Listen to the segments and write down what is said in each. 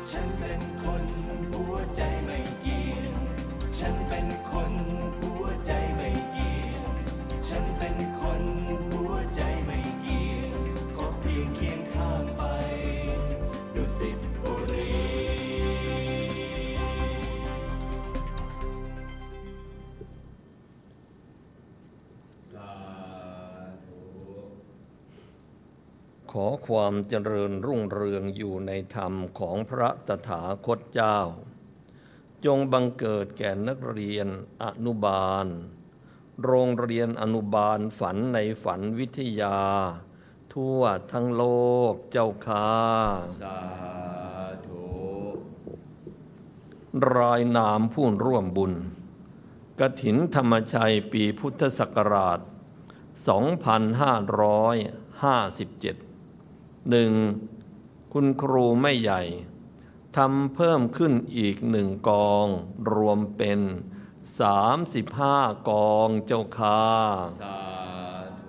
ฉันเป็นคนหัวใจไม่เกี่ยงฉันเป็นคนหัวใจไม่เกี่ยงฉันเป็นคนหัวใจไม่เกี่ยงก็เพียงเคียงข้างไปดุสิตบุรีขอความเจริญรุ่งเรืองอยู่ในธรรมของพระตถาคตเจ้าจงบังเกิดแก่นักเรียนอนุบาลโรงเรียนอนุบาลฝันในฝันวิทยาทั่วทั้งโลกเจ้าค่าสาธุรายนามผู้ร่วมบุญกฐินธรรมชัยปีพุทธศักราช 2557 1. คุณครูไม่ใหญ่ทำเพิ่มขึ้นอีก1 กองรวมเป็น35 กองเจ้าค่าสาธุ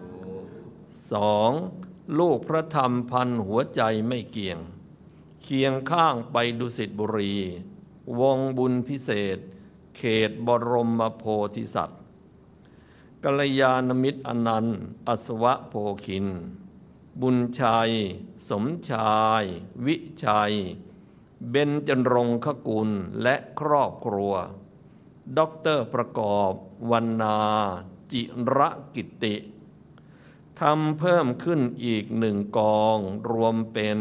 2. ลูกพระธรรมพันหัวใจไม่เกี่ยงเคียงข้างไปดุสิตบุรีวงบุญพิเศษเขตบรมโพธิสัตว์กัลยาณมิตรอนันต์อัศวะโพคินบุญชัยสมชายวิชัยเบญจรงคกุลและครอบครัวด็อกเตอร์ประกอบวรรณาจิระกิติทำเพิ่มขึ้นอีก1 กองรวมเป็น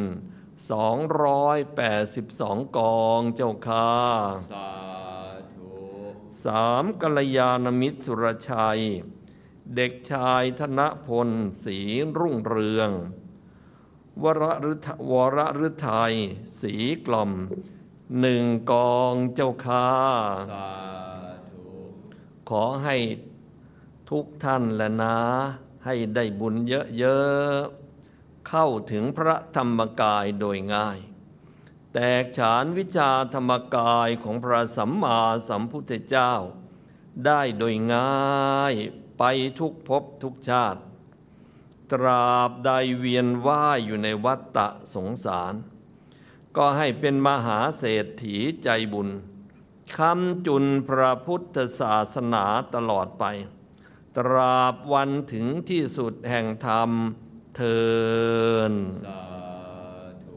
282 กองเจ้าค่าสาธุ 3. กัลยาณมิตรสุรชัยเด็กชายธนพลศรีรุ่งเรืองวรฤทัยศรีกล่อม1 กองเจ้าค่าสาธุขอให้ทุกท่านและนะให้ได้บุญเยอะๆเข้าถึงพระธรรมกายโดยง่ายแตกฉานวิชาธรรมกายของพระสัมมาสัมพุทธเจ้าได้โดยง่ายไปทุกภพทุกชาติตราบใดเวียนว่ายอยู่ในวัฏฏะสงสารก็ให้เป็นมหาเศรษฐีใจบุญค้ำจุนพระพุทธศาสนาตลอดไปตราบวันถึงที่สุดแห่งธรรมเทินสาธุ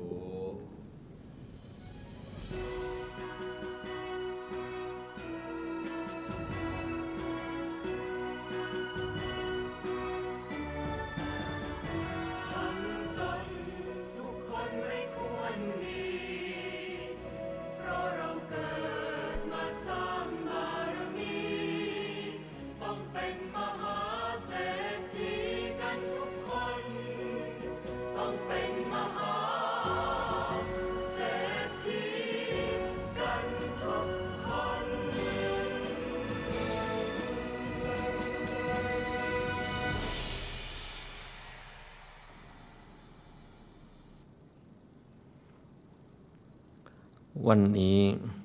วันนี้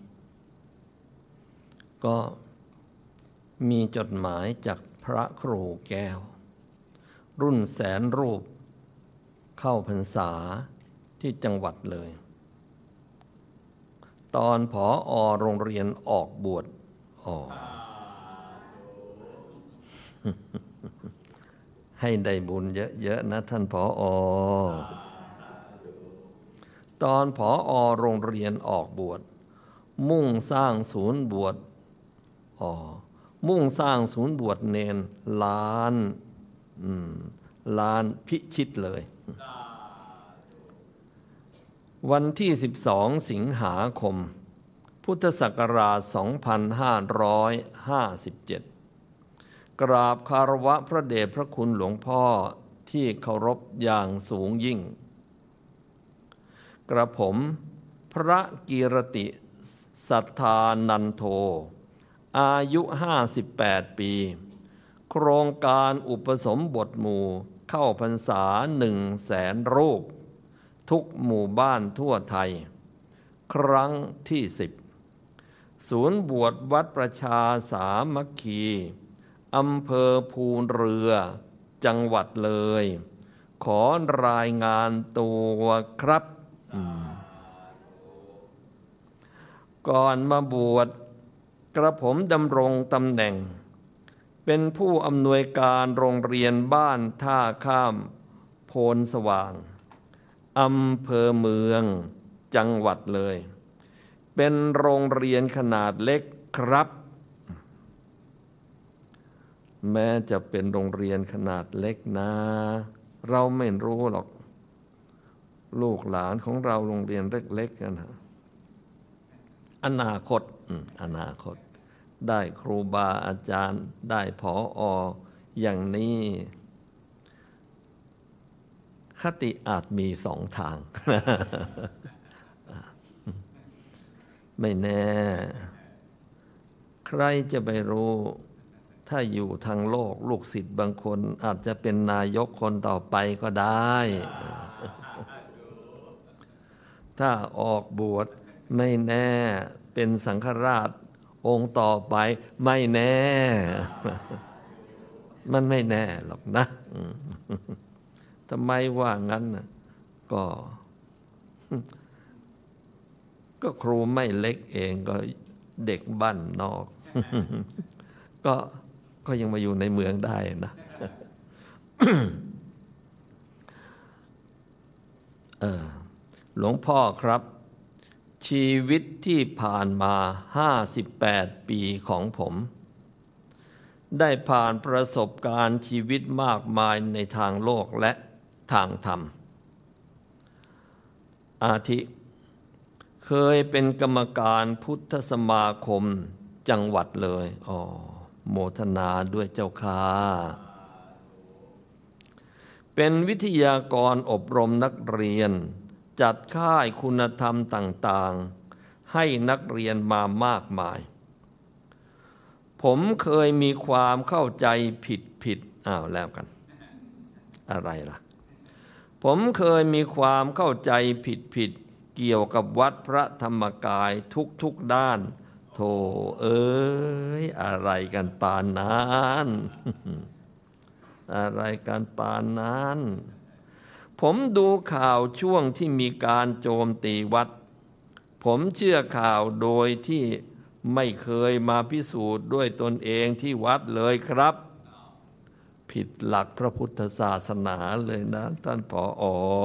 ก็มีจดหมายจากพระครูแก้วรุ่นแสนรูปเข้าพรรษาที่จังหวัดเลยตอนผอ.โรงเรียนออกบวชให้ได้บุญเยอะๆนะท่านผอ.ตอนผอ.โรงเรียนออกบวชมุ่งสร้างศูนย์บวชเนนล้านพิชิตเลยวันที่12 สิงหาคมพุทธศักราช 2557 กราบคารวะพระเดชพระคุณหลวงพ่อที่เคารพอย่างสูงยิ่งกระผมพระกีรติสัทธานันโทอายุ58 ปีโครงการอุปสมบทหมู่เข้าพรรษา100,000 รูปทุกหมู่บ้านทั่วไทยครั้งที่10ศูนย์บวชวัดประชาสามัคคีอำเภอภูเรือจังหวัดเลยขอรายงานตัวครับก่อนมาบวชกระผมดำรงตำแหน่งเป็นผู้อำนวยการโรงเรียนบ้านท่าข้ามโพนสว่างอำเภอเมืองจังหวัดเลยเป็นโรงเรียนขนาดเล็กครับแม้จะเป็นโรงเรียนขนาดเล็กนะเราไม่รู้หรอกลูกหลานของเราโรงเรียนเล็กๆกันนะอนาคตได้ครูบาอาจารย์ได้ผอ.อย่างนี้คติอาจมีสองทาง ไม่แน่ใครจะไปรู้ถ้าอยู่ทางโลกลูกศิษย์บางคนอาจจะเป็นนายกคนต่อไปก็ได้ ถ้าออกบวชไม่แน่เป็นสังฆราชองค์ต่อไปไม่แน่ มันไม่แน่หรอกนะทำไมว่างั้นก็ครูไม่เล็กเองก็เด็กบ้านนอก ก็ยังมาอยู่ในเมืองได้นะ หลวงพ่อครับชีวิตที่ผ่านมา58 ปีของผมได้ผ่านประสบการณ์ชีวิตมากมายในทางโลกและทางธรรมอาทิเคยเป็นกรรมการพุทธสมาคมจังหวัดเลยโมทนาด้วยเจ้าค่ะเป็นวิทยากรอบรมนักเรียนจัดค่ายคุณธรรมต่างๆให้นักเรียนมามากมายผมเคยมีความเข้าใจผิดแล้วกันอะไรล่ะผมเคยมีความเข้าใจผิดเกี่ยวกับวัดพระธรรมกายทุกด้านโธ่อะไรกันปานนั้น อะไรกันปานนั้นผมดูข่าวช่วงที่มีการโจมตีวัดผมเชื่อข่าวโดยที่ไม่เคยมาพิสูจน์ด้วยตนเองที่วัดเลยครับผิดหลักพระพุทธศาสนาเลยนะท่านผอ.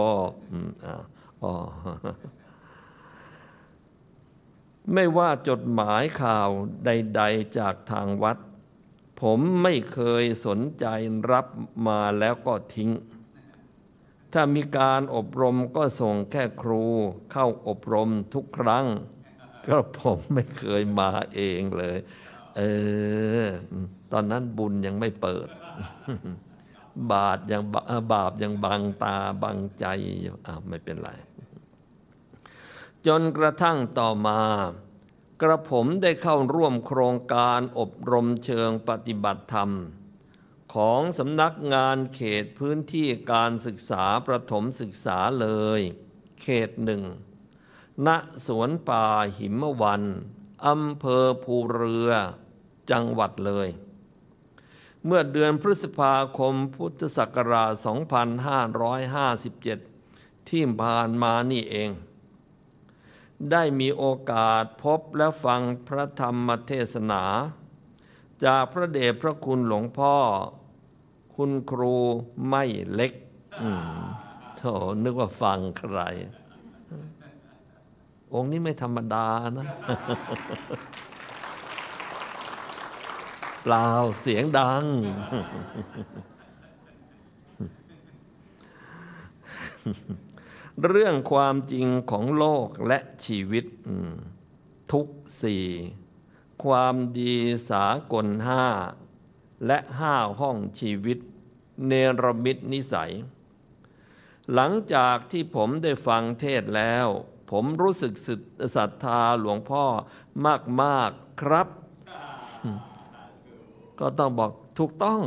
ไม่ว่าจดหมายข่าวใดๆจากทางวัดผมไม่เคยสนใจรับมาแล้วก็ทิ้งถ้ามีการอบรมก็ส่งแค่ครูเข้าอบรมทุกครั้งก็ผมไม่เคยมาเองเลยตอนนั้นบุญยังไม่เปิด บาปยังบังตาบังใจอยู่ไม่เป็นไรจนกระทั่งต่อมากระผมได้เข้าร่วมโครงการอบรมเชิงปฏิบัติธรรมของสำนักงานเขตพื้นที่การศึกษาประถมศึกษาเลยเขต 1ณสวนป่าหิมวันอำเภอภูเรือจังหวัดเลยเมื่อเดือนพฤษภาคมพุทธศักราช 2557 ที่ผ่านมานี่เองได้มีโอกาสพบและฟังพระธรรมเทศนาจากพระเดชพระคุณหลวงพ่อคุณครูไม่เล็กโธ่นึกว่าฟังใครองค์นี้ไม่ธรรมดานะ เปล่าเสียงดัง เรื่องความจริงของโลกและชีวิตทุก4ความดีสากล5และ5ห้องชีวิตเนรมิตนิสัยหลังจากที่ผมได้ฟังเทศแล้วผมรู้สึกศรัทธาหลวงพ่อมากๆครับก็ต้องบอกถูกต้อง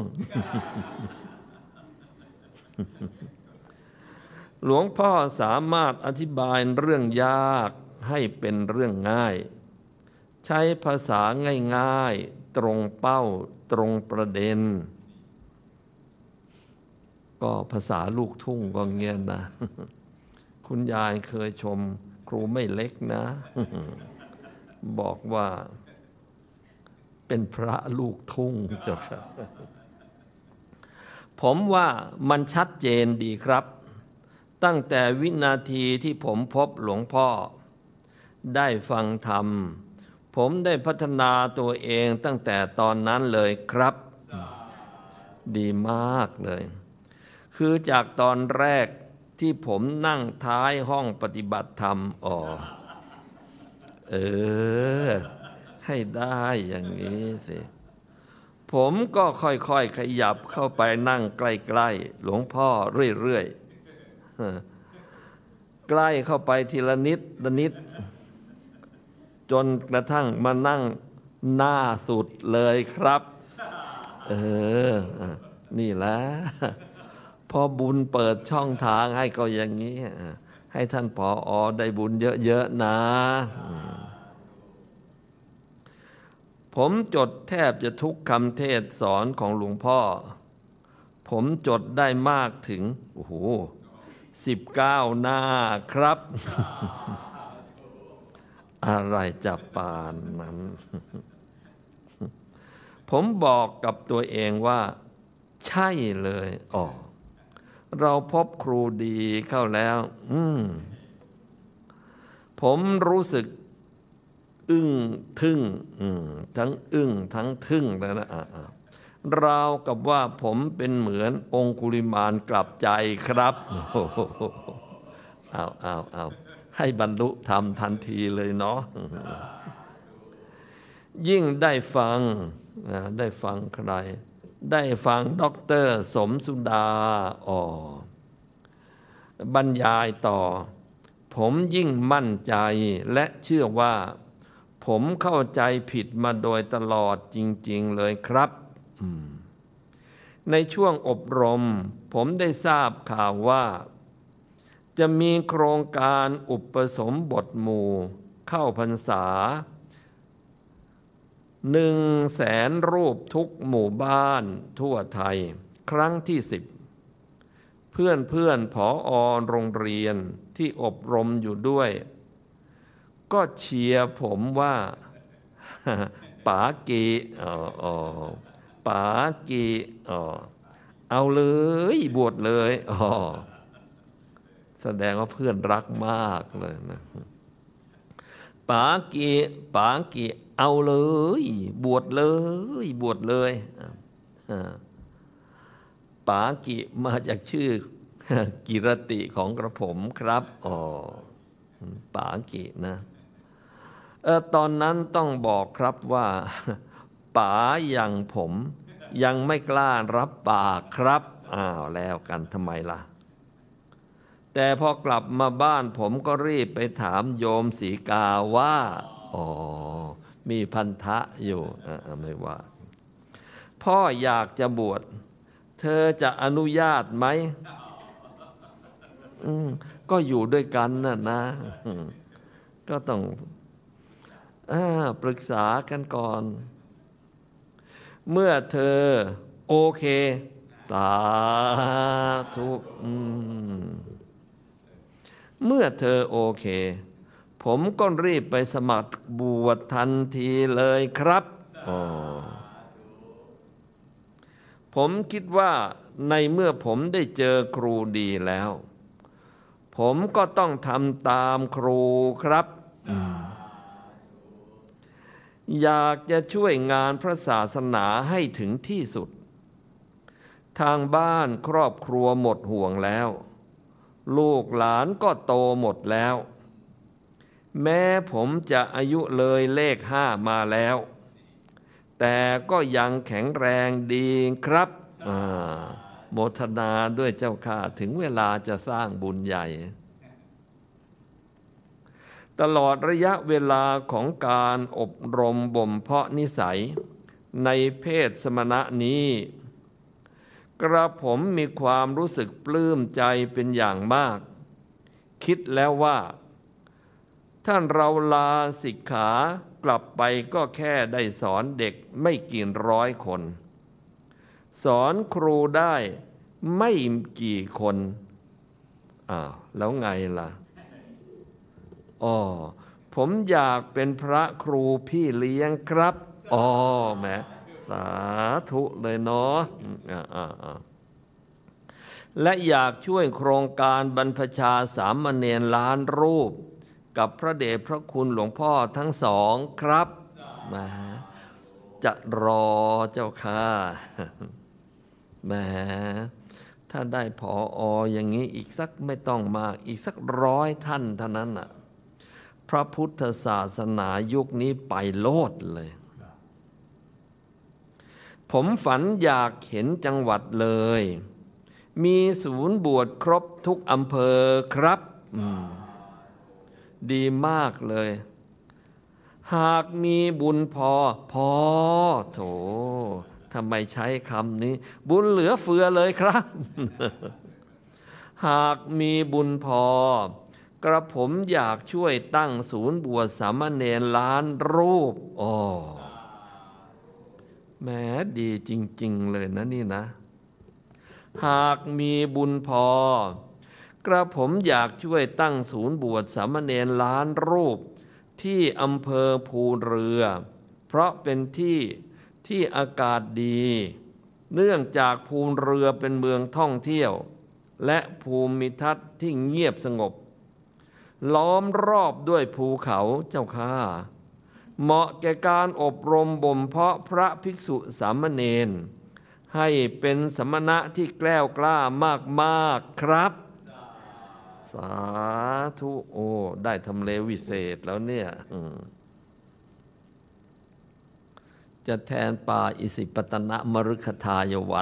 หลวงพ่อสามารถอธิบายเรื่องยากให้เป็นเรื่องง่ายใช้ภาษาง่ายๆตรงเป้าตรงประเด็นก็ภาษาลูกทุ่งก็เงี้ยนะ คุณยายเคยชมครูไม่เล็กนะบอกว่าเป็นพระลูกทุ่งเจ้าค่ะผมว่ามันชัดเจนดีครับตั้งแต่วินาทีที่ผมพบหลวงพ่อได้ฟังธรรมผมได้พัฒนาตัวเองตั้งแต่ตอนนั้นเลยครับดีมากเลยคือจากตอนแรกที่ผมนั่งท้ายห้องปฏิบัติธรรมให้ได้อย่างนี้สิผมก็ค่อยๆขยับเข้าไปนั่งใกล้ๆหลวงพ่อเรื่อยๆใกล้เข้าไปทีละนิดละนิดจนกระทั่งมานั่งหน้าสุดเลยครับนี่แหละพอบุญเปิดช่องทางให้ก็อย่างนี้ให้ท่านผอ.ได้บุญเยอะๆนะผมจดแทบจะทุกคำเทศสอนของหลวงพ่อผมจดได้มากถึง19 หน้าครับ อะไรจะปานนั้น ผมบอกกับตัวเองว่าใช่เลยเราพบครูดีเข้าแล้วผมรู้สึกอึ้งทึ่งทั้งอึ้งทั้งทึ่งแล้วนะราวกับว่าผมเป็นเหมือนองคุลิมานกลับใจครับเอาให้บรรลุธรรมทันทีเลยเนาะยิ่งได้ฟังใครได้ฟังด็อกเตอร์สมสุดาบรรยายต่อผมยิ่งมั่นใจและเชื่อว่าผมเข้าใจผิดมาโดยตลอดจริงๆเลยครับในช่วงอบรมผมได้ทราบข่าวว่าจะมีโครงการอุปสมบทหมู่เข้าพรรษา100,000 รูปทุกหมู่บ้านทั่วไทยครั้งที่10เพื่อนผอ.โรงเรียนที่อบรมอยู่ด้วยก็เชียร์ผมว่าป๋ากีป๋ากีเอาเลยบวชเลยแสดงว่าเพื่อนรักมากเลยนะป๋ากีเอาเลยบวชเลยป๋ากีมาจากชื่อกิรติของกระผมครับป๋ากีนะตอนนั้นต้องบอกครับว่าป๋าอย่างผมยังไม่กล้ารับปากครับแล้วกันทำไมล่ะแต่พอกลับมาบ้านผมก็รีบไปถามโยมศรีกาว่ามีพันธะอยู่ไม่ว่าพ่ออยากจะบวชเธอจะอนุญาตไหมก็อยู่ด้วยกันนะก็ต้องปรึกษากันก่อนเมื่อเธอโอเคสาธุเมื่อเธอโอเคผมก็รีบไปสมัครบวชทันทีเลยครับผมคิดว่าในเมื่อผมได้เจอครูดีแล้วผมก็ต้องทำตามครูครับอยากจะช่วยงานพระศาสนาให้ถึงที่สุดทางบ้านครอบครัวหมดห่วงแล้วลูกหลานก็โตหมดแล้วแม้ผมจะอายุเลยเลข5มาแล้วแต่ก็ยังแข็งแรงดีครับโมทนาด้วยเจ้าค่ะถึงเวลาจะสร้างบุญใหญ่ตลอดระยะเวลาของการอบรมบ่มเพาะนิสัยในเพศสมณะนี้กระผมมีความรู้สึกปลื้มใจเป็นอย่างมากคิดแล้วว่าท่านเราลาสิกขากลับไปก็แค่ได้สอนเด็กไม่กี่100 คนสอนครูได้ไม่กี่คนแล้วไงล่ะผมอยากเป็นพระครูพี่เลี้ยงครับอ๋อแหมสาธุเลยเนาะและอยากช่วยโครงการบรรพชาสามเณรล้านรูปกับพระเดชพระคุณหลวงพ่อทั้งสองครับมาจะรอเจ้าค่ะแหมถ้าได้ผออย่างนี้อีกสักไม่ต้องมากอีกสัก100 ท่านเท่านั้นน่ะพระพุทธศาสนายุคนี้ไปโลดเลยผมฝันอยากเห็นจังหวัดเลยมีศูนย์บวชครบทุกอำเภอครับดีมากเลยหากมีบุญพอโถทำไมใช้คำนี้บุญเหลือเฟือเลยครับ หากมีบุญพอกระผมอยากช่วยตั้งศูนย์บวชสามเณรล้านรูปแหมดีจริงๆเลยนะนี่นะหากมีบุญพอกระผมอยากช่วยตั้งศูนย์บวชสามเณรล้านรูปที่อำเภอภูเรือเพราะเป็นที่อากาศดีเนื่องจากภูเรือเป็นเมืองท่องเที่ยวและภูมิทัศน์ที่เงียบสงบล้อมรอบด้วยภูเขาเจ้าค่ะเหมาะแก่การอบรมบ่มเพาะพระภิกษุสามเณรให้เป็นสมณะที่แกล้วกล้ามากๆครับสาธุโอ้ได้ทำเลวิเศษแล้วเนี่ยจะแทนป่าอิสิปตนะมฤคทายวัน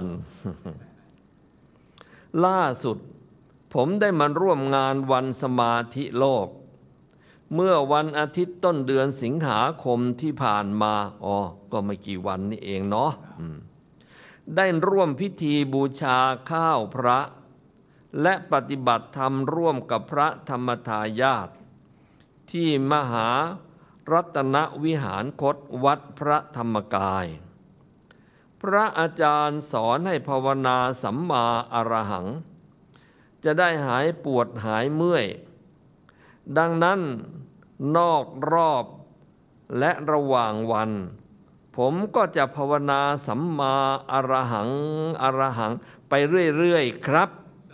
ล่าสุดผมได้มาร่วมงานวันสมาธิโลกเมื่อวันอาทิตย์ต้นเดือนสิงหาคมที่ผ่านมาก็ไม่กี่วันนี่เองเนาะได้ร่วมพิธีบูชาข้าวพระและปฏิบัติธรรมร่วมกับพระธรรมทายาทที่มหารัตนวิหารคตวัดพระธรรมกายพระอาจารย์สอนให้ภาวนาสัมมาอรหังจะได้หายปวดหายเมื่อยดังนั้นนอกรอบและระหว่างวันผมก็จะภาวนาสัมมาอรหังไปเรื่อยๆครับ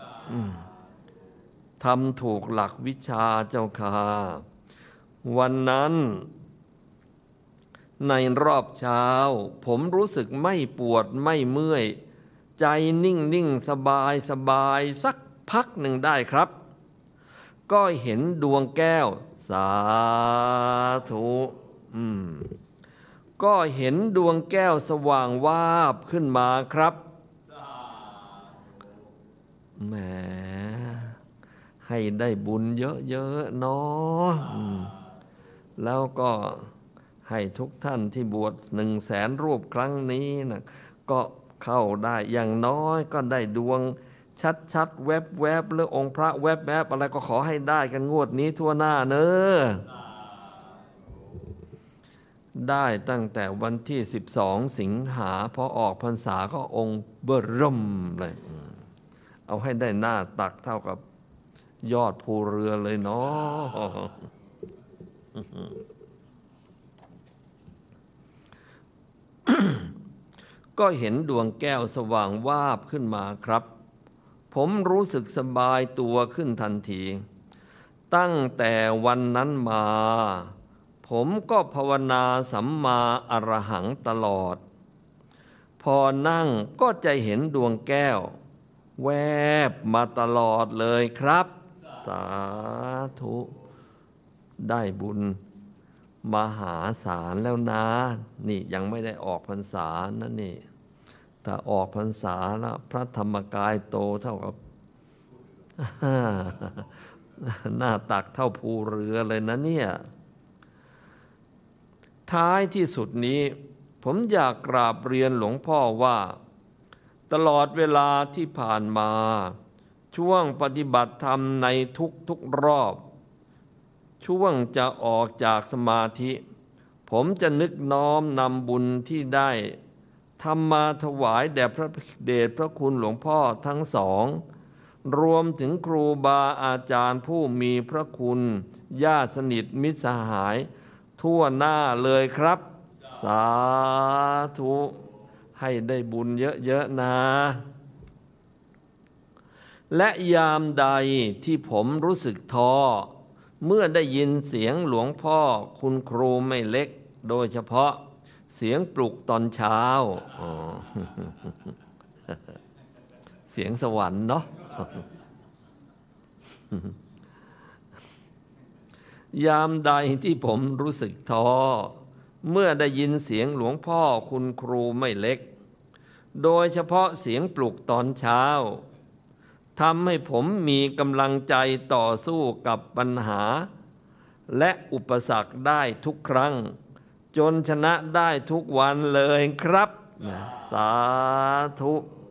ทำถูกหลักวิชาเจ้าค่ะวันนั้นในรอบเช้าผมรู้สึกไม่ปวดไม่เมื่อยใจนิ่งๆสบายสักพักหนึ่งได้ครับก็เห็นดวงแก้วสาธุก็เห็นดวงแก้วสว่างวาบขึ้นมาครับแหมให้ได้บุญเยอะๆเนาะแล้วก็ให้ทุกท่านที่บวช100,000 รูปครั้งนี้นะก็เข้าได้อย่างน้อยก็ได้ดวงชัดๆแวบๆหรือองค์พระแวบๆอะไรก็ขอให้ได้กันงวดนี้ทั่วหน้าเนอะได้ตั้งแต่วันที่12 สิงหาพอออกพรรษาก็องค์เบิ่มเลยเอาให้ได้หน้าตักเท่ากับยอดภูเรือเลยเนาะก็เห็นดวงแก้วสว่างวาบขึ้นมาครับผมรู้สึกสบายตัวขึ้นทันทีตั้งแต่วันนั้นมาผมก็ภาวนาสัมมาอรหังตลอดพอนั่งก็จะเห็นดวงแก้วแวบมาตลอดเลยครับสาธุได้บุญมหาศาลแล้วนะนี่ยังไม่ได้ออกพรรษานะนี่ถ้าออกพรรษาแล้วพระธรรมกายโตเท่ากับ หน้าตักเท่าภูเรือเลยนะเนี่ยท้ายที่สุดนี้ผมอยากกราบเรียนหลวงพ่อว่าตลอดเวลาที่ผ่านมาช่วงปฏิบัติธรรมในทุกรอบช่วงจะออกจากสมาธิผมจะนึกน้อมนำบุญที่ได้ทำมาถวายแด่พระเดชพระคุณหลวงพ่อทั้งสองรวมถึงครูบาอาจารย์ผู้มีพระคุณญาติสนิทมิตรสหายทั่วหน้าเลยครับ สาธุให้ได้บุญเยอะๆนะและยามใดที่ผมรู้สึกท้อเมื่อได้ยินเสียงหลวงพ่อคุณครูไม่เล็กโดยเฉพาะเสียงปลุกตอนเช้า เสียงสวรรค์เนาะ ยามใดที่ผมรู้สึกท้อเมื่อได้ยินเสียงหลวงพ่อคุณครูไม่เล็กโดยเฉพาะเสียงปลุกตอนเช้าทำให้ผมมีกำลังใจต่อสู้กับปัญหาและอุปสรรคได้ทุกครั้งจนชนะได้ทุกวันเลยครับสาธุ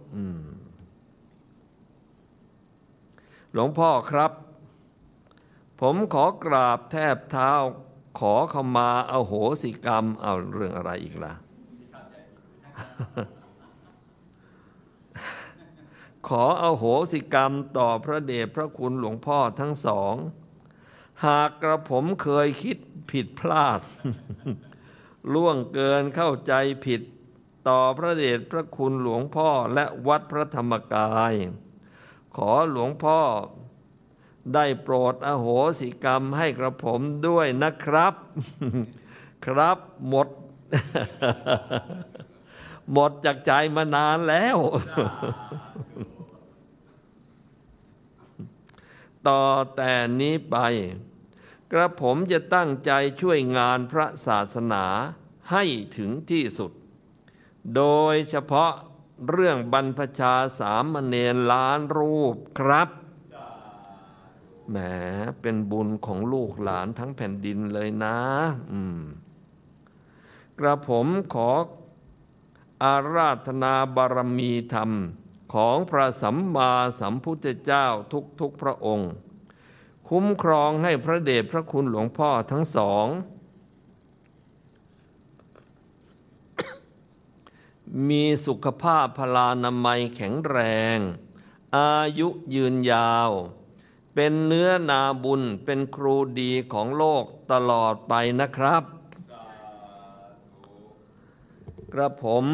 หลวงพ่อครับผมขอกราบแทบเท้าขอเข้ามาอโหสิกรรมเอาเรื่องอะไรอีกล่ะ ขออโหสิกรรมต่อพระเดชพระคุณหลวงพ่อทั้งสองหากกระผมเคยคิดผิดพลาด ล่วงเกินเข้าใจผิดต่อพระเดชพระคุณหลวงพ่อและวัดพระธรรมกายขอหลวงพ่อได้โปรดอโหสิกรรมให้กระผมด้วยนะครับ ครับหมด หมดจากใจมานานแล้ว ต่อแต่นี้ไปกระผมจะตั้งใจช่วยงานพระศาสนาให้ถึงที่สุดโดยเฉพาะเรื่องบรรพชาสามเณรล้านรูปครับแหมเป็นบุญของลูกหลานทั้งแผ่นดินเลยนะกระผมขออาราธนาบารมีธรรมของพระสัมมาสัมพุทธเจ้าทุกพระองค์คุ้มครองให้พระเดชพระคุณหลวงพ่อทั้งสอง มีสุขภาพพลานามัยแข็งแรงอายุยืนยาวเป็นเนื้อนาบุญเป็นครูดีของโลกตลอดไปนะครับกระผม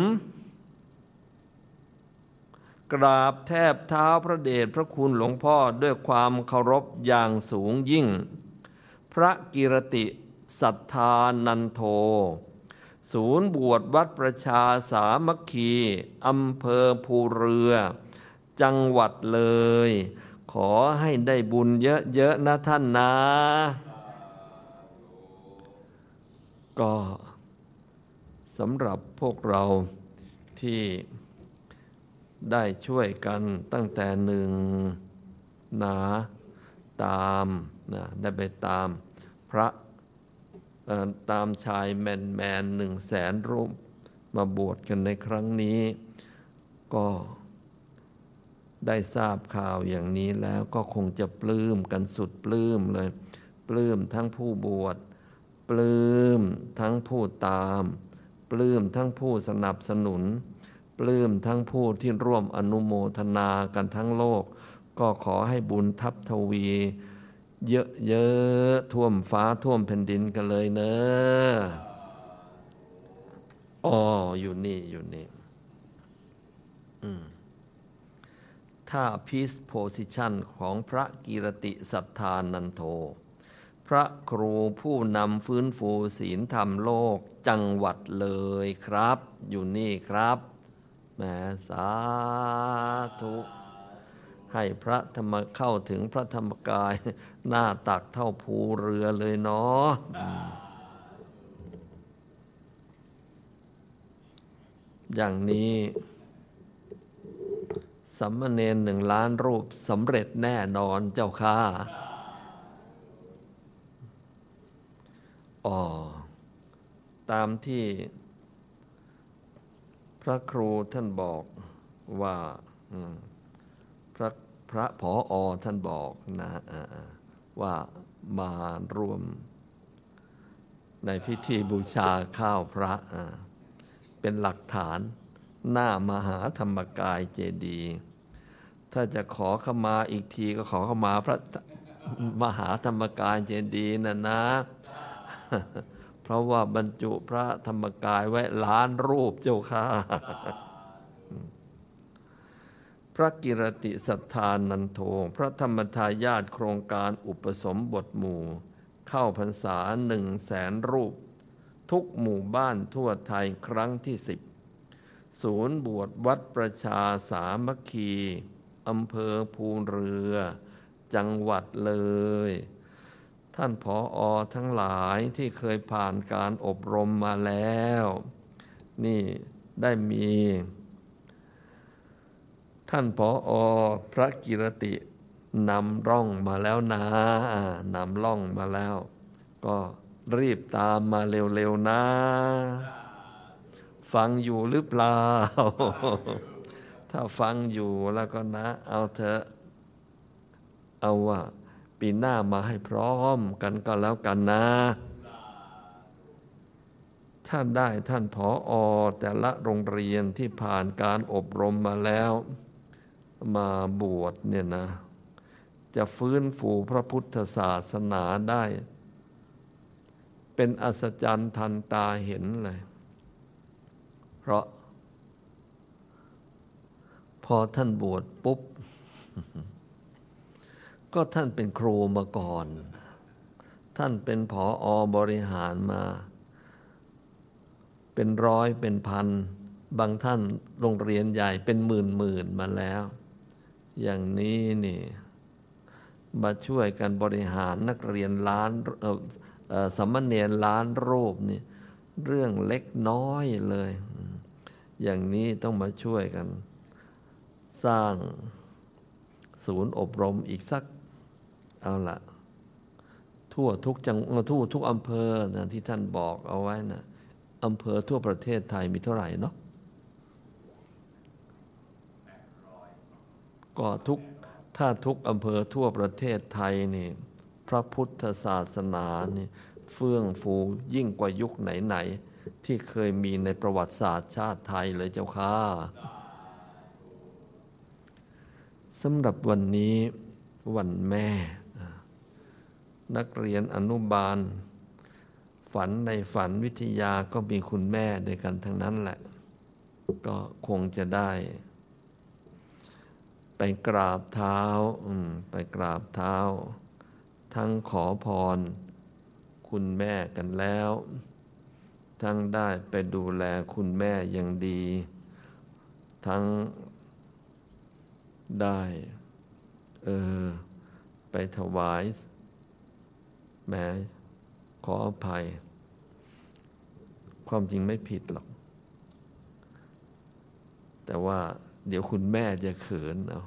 กราบแทบเท้าพระเดชพระคุณหลวงพ่อด้วยความเคารพอย่างสูงยิ่งพระกิรติสัทธานันโทศูนย์บวชวัดประชาสามัคคีอำเภอภูเรือจังหวัดเลยขอให้ได้บุญเยอะๆนะท่านนะก็สำหรับพวกเราที่ได้ช่วยกันตั้งแต่หนึ่งนะตามนะได้ไปตามพระตามชายแมน100,000 รูปมาบวชกันในครั้งนี้ก็ได้ทราบข่าวอย่างนี้แล้วก็คงจะปลื้มกันสุดปลื้มเลยปลื้มทั้งผู้บวชปลื้มทั้งผู้ตามปลื้มทั้งผู้สนับสนุนปลื้มทั้งผู้ที่ร่วมอนุโมทนากันทั้งโลกก็ขอให้บุญทับทวีเยอะๆท่วมฟ้าท่วมแผ่นดินกันเลยเนอะอยู่นี่ถ้า Peace Position ของพระกิรติสัทธานันโทพระครูผู้นำฟื้นฟูศีลธรรมโลกจังหวัดเลยครับอยู่นี่ครับแหมสาธุให้พระธรรมเข้าถึงพระธรรมกายหน้าตักเท่าภูเรือเลยเนาะอย่างนี้สามเณร1 ล้านรูปสำเร็จแน่นอนเจ้าค่ะตามที่พระครูท่านบอกว่าพระผอ.ท่านบอกนะว่ามารวมในพิธีบูชาข้าวพระเป็นหลักฐานหน้ามหาธรรมกายเจดีย์ถ้าจะขอขมาอีกทีก็ขอขมาพระมหาธรรมกายเจดีย์นะ เพราะว่าบรรจุพระธรรมกายไว้ล้านรูปเจ้าค่ะ พระกิรติสัทธานันโทพระธรรมทายาทโครงการอุปสมบทหมู่เข้าพรรษา100,000 รูป ทุกหมู่บ้านทั่วไทยครั้งที่ 10ศูนย์บวชวัดประชาสามัคคีอำเภอภูเรือ จังหวัดเลย ท่านผอ.ทั้งหลายที่เคยผ่านการอบรมมาแล้ว นี่ได้มีท่านผอ.พระกิรตินำร่องมาแล้วนะนำร่องมาแล้ว ก็รีบตามมาเร็วๆนะ ฟังอยู่หรือเปล่า ถ้าฟังอยู่แล้วก็นะ เอาเถอะเอาว่าปีหน้ามาให้พร้อมกันก็แล้วกันนะ ท่านได้ท่านผอ.แต่ละโรงเรียนที่ผ่านการอบรมมาแล้วมาบวชเนี่ยนะ จะฟื้นฟูพระพุทธศาสนาได้ เป็นอัศจรรย์ทันตาเห็นเลยเพราะพอท่านบวชปุ๊บ ก็ท่านเป็นครูมาก่อน ท่านเป็นผอ.บริหารมา เป็นร้อยเป็นพันบางท่านโรงเรียนใหญ่เป็นหมื่นมาแล้ว อย่างนี้นี่มาช่วยกันบริหารนักเรียนล้านสามเณรล้านรูปนี่เรื่องเล็กน้อยเลย อย่างนี้ต้องมาช่วยกันสร้างศูนย์อบรมอีกสักเอาละทั่วทุกจังทั่วทุกอำเภอนะที่ท่านบอกเอาไว้นะอำเภอทั่วประเทศไทยมีเท่าไหร่เนาะก็ถ้าทุกอำเภอทั่วประเทศไทยนี่พระพุทธศาสนานี่เฟื่องฟูยิ่งกว่ายุคไหนๆที่เคยมีในประวัติศาสตร์ชาติไทยเลยเจ้าค่ะสำหรับวันนี้วันแม่นักเรียนอนุบาลฝันในฝันวิทยาก็มีคุณแม่ด้วยกันทั้งนั้นแหละก็คงจะได้ไปกราบเท้าไปกราบเท้าทั้งขอพรคุณแม่กันแล้วทั้งได้ไปดูแลคุณแม่อย่างดีทั้งได้ไปถวายแม้ขออภัยความจริงไม่ผิดหรอกแต่ว่าเดี๋ยวคุณแม่จะเขินเอา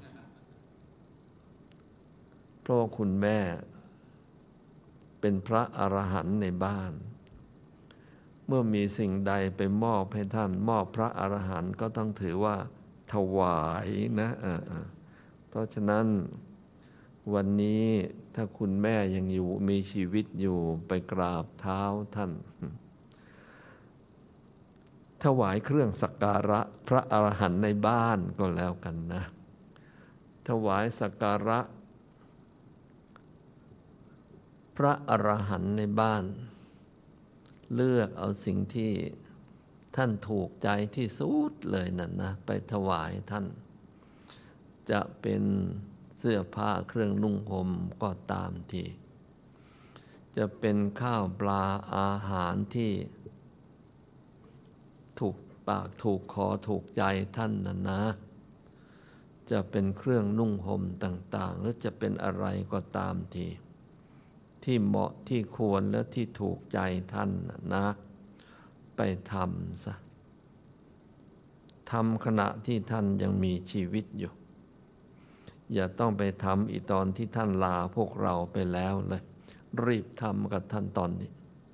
เพราะว่าคุณแม่เป็นพระอรหันต์ในบ้านเมื่อมีสิ่งใดไปมอบให้ท่านมอบพระอรหันต์ก็ต้องถือว่าถวายนะเพราะฉะนั้นวันนี้ถ้าคุณแม่ยังอยู่มีชีวิตอยู่ไปกราบเท้าท่านถวายเครื่องสักการะพระอรหันต์ในบ้านก็แล้วกันนะถวายสักการะพระอรหันต์ในบ้านเลือกเอาสิ่งที่ท่านถูกใจที่สุดเลยนั่นนะไปถวายท่านจะเป็นเสื้อผ้าเครื่องนุ่งห่มก็ตามทีจะเป็นข้าวปลาอาหารที่ถูกปากถูกคอถูกใจท่านนะจะเป็นเครื่องนุ่งห่มต่างๆหรือจะเป็นอะไรก็ตามทีที่เหมาะที่ควรและที่ถูกใจท่านนะไปทำซะทำขณะที่ท่านยังมีชีวิตอยู่อย่าต้องไปทำอีตอนที่ท่านลาพวกเราไปแล้วเลยรีบทำกับท่านตอนนี้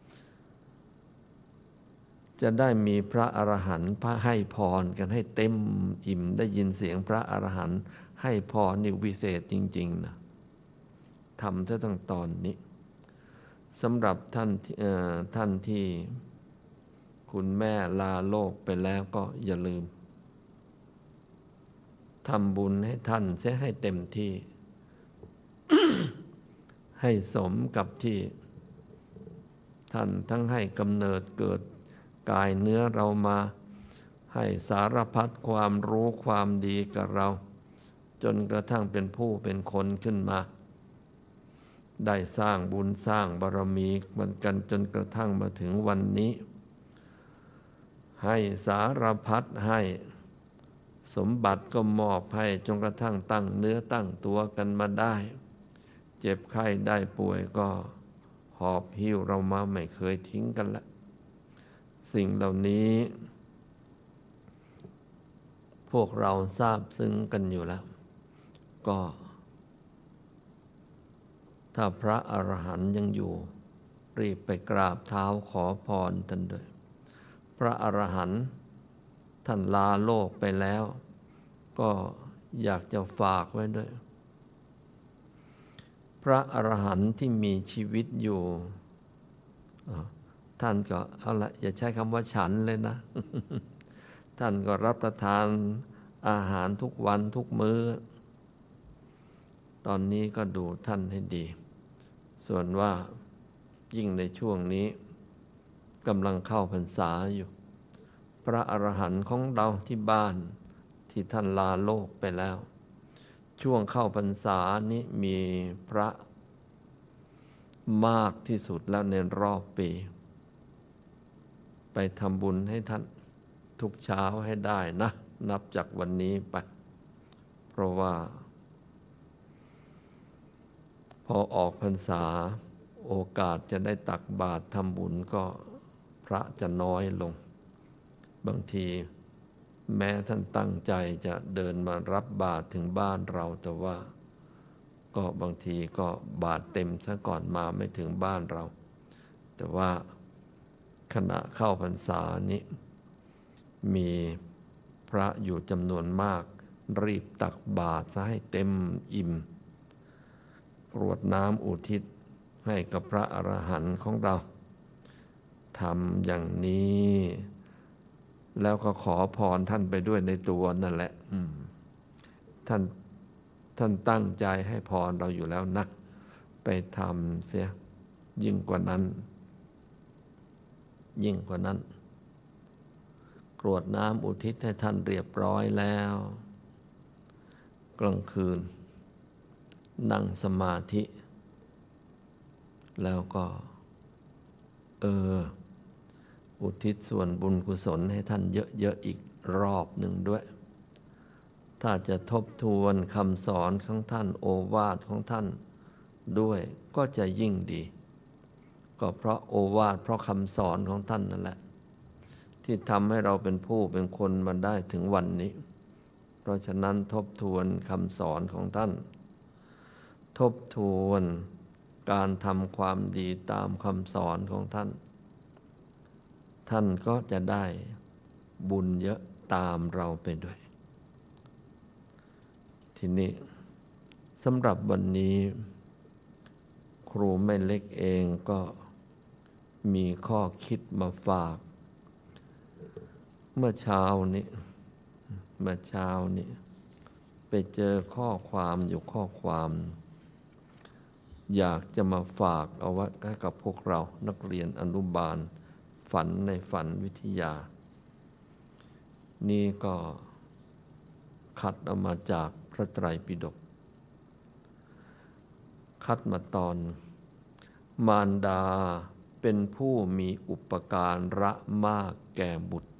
จะได้มีพระอรหันต์พระให้พรกันให้เต็มอิ่มได้ยินเสียงพระอรหันต์ให้พรนี่วิเศษจริงๆนะทำซะตั้งตอนนี้สำหรับท่านที่คุณแม่ลาโลกไปแล้วก็อย่าลืมทำบุญให้ท่านเสียให้เต็มที่ ให้สมกับที่ท่านทั้งให้กำเนิดเกิดกายเนื้อเรามาให้สารพัดความรู้ความดีกับเราจนกระทั่งเป็นผู้เป็นคนขึ้นมาได้สร้างบุญสร้างบารมีมันกันจนกระทั่งมาถึงวันนี้ให้สารพัดให้สมบัติก็มอบให้จนกระทั่งตั้งเนื้อตั้งตัวกันมาได้เจ็บไข้ได้ป่วยก็หอบหิ้วเรามาไม่เคยทิ้งกันละสิ่งเหล่านี้พวกเราทราบซึ้งกันอยู่แล้วก็ถ้าพระอรหันต์ยังอยู่รีบไปกราบเท้าขอพรท่านด้วยพระอรหันต์ท่านลาโลกไปแล้วก็อยากจะฝากไว้ด้วยพระอรหันต์ที่มีชีวิตอยู่ท่านก็เอาละอย่าใช้คำว่าฉันเลยนะ ท่านก็รับประทานอาหารทุกวันทุกมื้อตอนนี้ก็ดูท่านให้ดีส่วนว่ายิ่งในช่วงนี้กำลังเข้าพรรษาอยู่พระอรหันต์ของเราที่บ้านที่ท่านลาโลกไปแล้วช่วงเข้าพรรษานี้มีพระมากที่สุดแล้วในรอบปีไปทำบุญให้ท่านทุกเช้าให้ได้นะนับจากวันนี้ไปเพราะว่าพอออกพรรษาโอกาสจะได้ตักบาตรทำบุญก็พระจะน้อยลงบางทีแม้ท่านตั้งใจจะเดินมารับบาตรถึงบ้านเราแต่ว่าก็บางทีก็บาตรเต็มซะก่อนมาไม่ถึงบ้านเราแต่ว่าขณะเข้าพรรษานี้มีพระอยู่จำนวนมากรีบตักบาตรซะให้เต็มอิ่มกรวดน้ำอุทิศให้กับพระอรหันต์ของเราทำอย่างนี้แล้วก็ขอพรท่านไปด้วยในตัวนั่นแหละท่านตั้งใจให้พรเราอยู่แล้วนะไปทำเสียยิ่งกว่านั้นกรวดน้ำอุทิศให้ท่านเรียบร้อยแล้วกลางคืนนั่งสมาธิแล้วก็อุทิศส่วนบุญกุศลให้ท่านเยอะๆอีกรอบหนึ่งด้วยถ้าจะทบทวนคำสอนของท่านโอวาทของท่านด้วยก็จะยิ่งดีก็เพราะโอวาทเพราะคำสอนของท่านนั่นแหละที่ทำให้เราเป็นผู้เป็นคนมาได้ถึงวันนี้เพราะฉะนั้นทบทวนคำสอนของท่านทบทวนการทำความดีตามคำสอนของท่านก็จะได้บุญเยอะตามเราไปด้วยทีนี้สำหรับวันนี้ครูแม่เล็กเองก็มีข้อคิดมาฝากเมื่อเช้านี้ไปเจอข้อความอยู่ข้อความอยากจะมาฝากเอาไว้ให้กับพวกเรานักเรียนอนุบาลฝันในฝันวิทยานี่ก็คัดเอามาจากพระไตรปิฎกคัดมาตอนมารดาเป็นผู้มีอุปการะมากแก่บุตร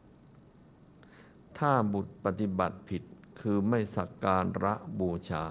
ถ้าบุตรปฏิบัติผิดคือไม่สักการะบูชา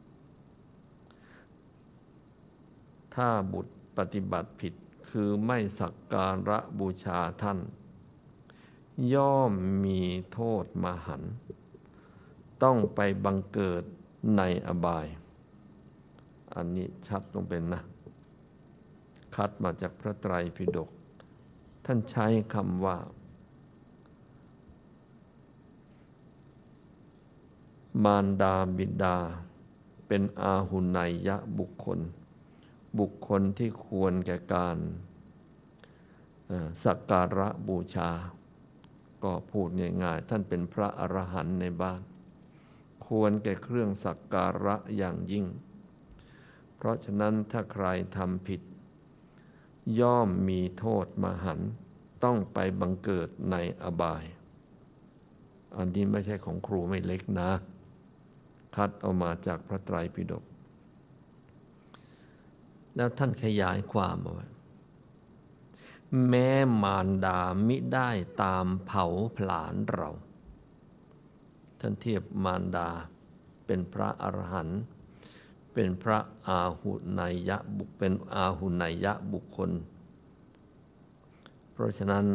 ถ้าบุตรปฏิบัติผิดคือไม่สักการะบูชาท่านย่อมมีโทษมหันต์ต้องไปบังเกิดในอบายอันนี้ชัดลงเป็นนะคัดมาจากพระไตรปิฎกท่านใช้คำว่ามารดาบิดาเป็นอาหุไนยบุคคลที่ควรแก่การสักการะบูชาก็พูดง่ายๆท่านเป็นพระอรหันต์ในบ้านควรแก่เครื่องสักการะอย่างยิ่งเพราะฉะนั้นถ้าใครทำผิดย่อมมีโทษมหันต์ต้องไปบังเกิดในอบายอันนี้ไม่ใช่ของครูไม่เล็กนะคัดเอามาจากพระไตรปิฎกแล้วท่านขยายความเอาไว้แม้มารดามิได้ตามเผาผลาญเราท่านเทียบมารดาเป็นพระอรหันต์เป็นพระอาหุไนยบุคเป็นอาหุไนยบุคคลเพราะฉะนั้น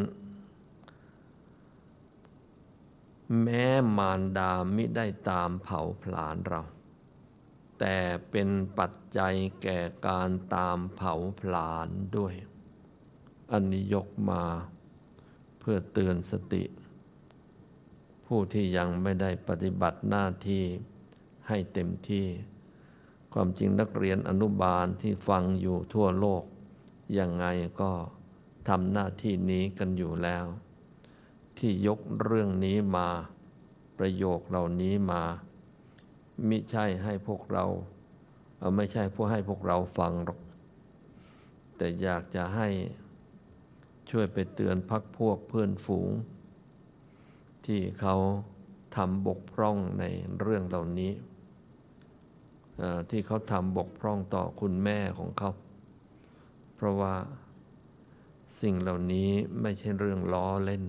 แม้มารดามิได้ตามเผาผลาญเราแต่เป็นปัจจัยแก่การตามเผาผลาญด้วยอันนี้ยกมาเพื่อเตือนสติผู้ที่ยังไม่ได้ปฏิบัติหน้าที่ให้เต็มที่ความจริงนักเรียนอนุบาลที่ฟังอยู่ทั่วโลกยังไงก็ทำหน้าที่นี้กันอยู่แล้วที่ยกเรื่องนี้มาประโยคเหล่านี้มามิใช่ให้พวกเราไม่ใช่เพื่อให้พวกเราฟังหรอกแต่อยากจะให้ช่วยไปเตือนพรรคพวกเพื่อนฝูงที่เขาทำบกพร่องในเรื่องเหล่านี้ที่เขาทำบกพร่องต่อคุณแม่ของเขาเพราะว่าสิ่งเหล่านี้ไม่ใช่เรื่องล้อเล่น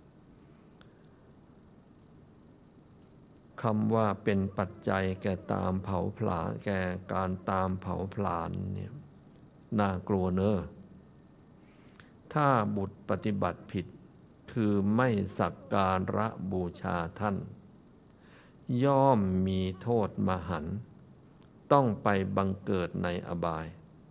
คำว่าเป็นปัจจัยแก่ตามเผาผลาญแก่การตามเผาผลาญเนี่ยน่ากลัวเนอะถ้าบุตรปฏิบัติผิดคือไม่สักการะบูชาท่านย่อมมีโทษมหันต์ต้องไปบังเกิดในอบาย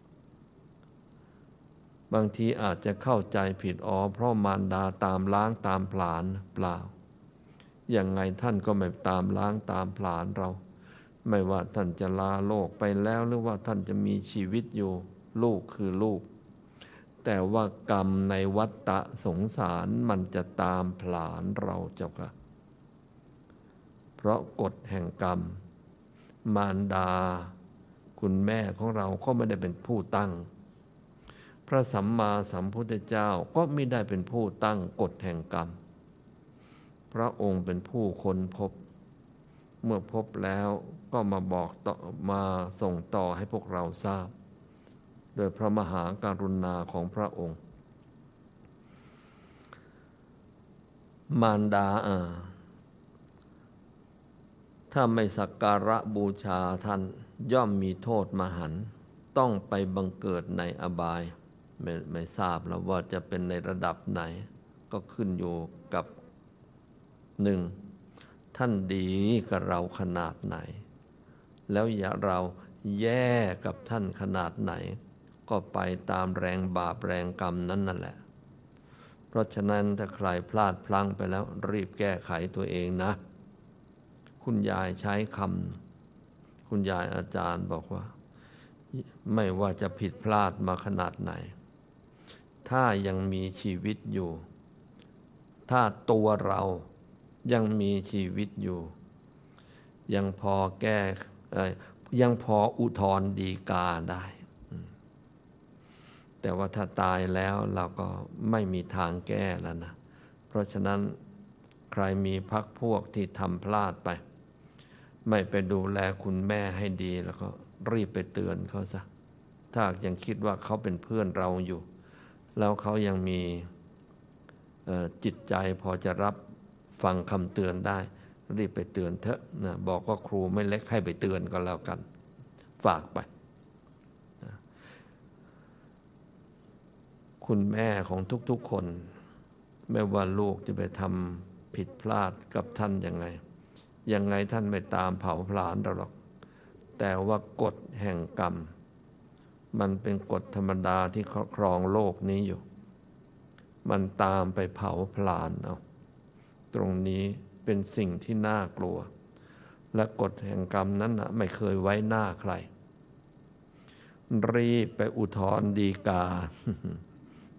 บางทีอาจจะเข้าใจผิดเพราะมารดาตามล้างตามผลาญเปล่ายังไงท่านก็ไม่ตามล้างตามผลาญเราไม่ว่าท่านจะลาโลกไปแล้วหรือว่าท่านจะมีชีวิตอยู่ลูกคือลูกแต่ว่ากรรมในวัฏฏะสงสารมันจะตามผลาญเราเจ้าค่ะเพราะกฎแห่งกรรมมารดาคุณแม่ของเราก็ไม่ได้เป็นผู้ตั้งพระสัมมาสัมพุทธเจ้าก็ไม่ได้เป็นผู้ตั้งกฎแห่งกรรมพระองค์เป็นผู้ค้นพบเมื่อพบแล้วก็มาบอกต่อมาส่งต่อให้พวกเราทราบโดยพระมหากรุณาของพระองค์มารดาถ้าไม่สักการะบูชาท่านย่อมมีโทษมหันต์ต้องไปบังเกิดในอบายไม่ทราบแล้วว่าจะเป็นในระดับไหนก็ขึ้นอยู่กับหนึ่งท่านดีกับเราขนาดไหนแล้วอย่าเราแย่กับท่านขนาดไหนก็ไปตามแรงบาปแรงกรรมนั้นนั่นแหละเพราะฉะนั้นถ้าใครพลาดพลั้งไปแล้วรีบแก้ไขตัวเองนะคุณยายใช้คำคุณยายอาจารย์บอกว่าไม่ว่าจะผิดพลาดมาขนาดไหนถ้ายังมีชีวิตอยู่ถ้าตัวเรายังมีชีวิตอยู่ยังพอแก้ยังพออุทธรณ์ฎีกาได้แต่ว่าถ้าตายแล้วเราก็ไม่มีทางแก้แล้วนะเพราะฉะนั้นใครมีพรรคพวกที่ทำพลาดไปไม่ไปดูแลคุณแม่ให้ดีแล้วก็รีบไปเตือนเขาซะถ้ายังคิดว่าเขาเป็นเพื่อนเราอยู่แล้วเขายังมีจิตใจพอจะรับฟังคำเตือนได้รีบไปเตือนเถอะนะบอกว่าครูไม่เล็กให้ไปเตือนก็แล้วกันฝากไปนะคุณแม่ของทุกๆคนไม่ว่าลูกจะไปทำผิดพลาดกับท่านยังไงท่านไม่ตามเผาผลาญเราหรอกแต่ว่ากฎแห่งกรรมมันเป็นกฎธรรมดาที่ครองโลกนี้อยู่มันตามไปเผาผลาญเอาตรงนี้เป็นสิ่งที่น่ากลัวและกฎแห่งกรรมนั้นนะไม่เคยไว้หน้าใครรีบไปอุทธรณ์ฎีกา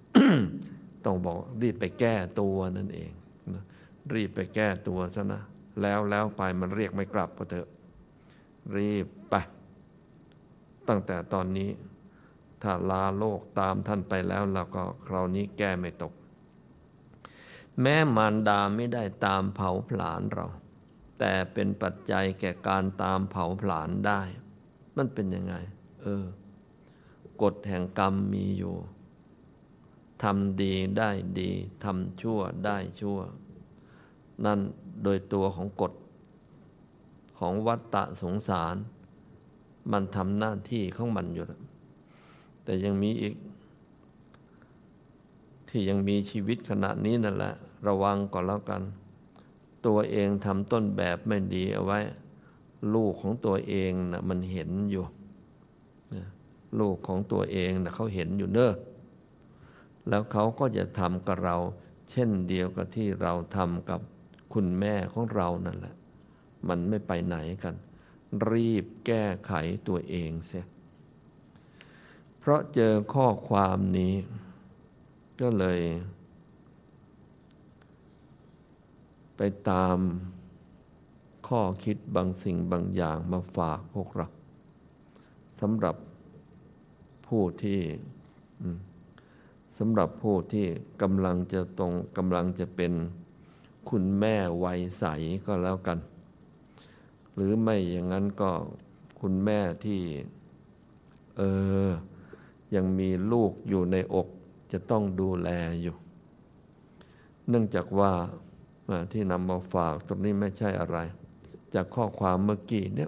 ต้องบอกรีบไปแก้ตัวนั่นเองรีบไปแก้ตัวซะนะแล้วไปมันเรียกไม่กลับก็เถอะรีบไปตั้งแต่ตอนนี้ถ้าลาโลกตามท่านไปแล้วเราก็คราวนี้แก้ไม่ตกแม้มารดาไม่ได้ตามเผาผลาญเราแต่เป็นปัจจัยแก่การตามเผาผลาญได้มันเป็นยังไงกฎแห่งกรรมมีอยู่ทำดีได้ดีทำชั่วได้ชั่วนั่นโดยตัวของกฎของวัฏฏะสงสารมันทำหน้าที่ของมันอยู่แล้วแต่ยังมีอีกที่ยังมีชีวิตขณะนี้นั่นแหละระวังก่อนแล้วกันตัวเองทำต้นแบบไม่ดีเอาไว้ลูกของตัวเองนะมันเห็นอยู่ลูกของตัวเองนะเขาเห็นอยู่เนอะแล้วเขาก็จะทำกับเราเช่นเดียวกับที่เราทำกับคุณแม่ของเรานั่นแหละมันไม่ไปไหนกันรีบแก้ไขตัวเองเสียเพราะเจอข้อความนี้ก็เลยไปตามข้อคิดบางสิ่งบางอย่างมาฝากพวกเราสำหรับผู้ที่กำลังจะเป็นคุณแม่วัยใสก็แล้วกันหรือไม่อย่างนั้นก็คุณแม่ที่ยังมีลูกอยู่ในอกจะต้องดูแลอยู่เนื่องจากว่าที่นำมาฝากตรงนี้ไม่ใช่อะไรจากข้อความเมื่อกี้เนี่ย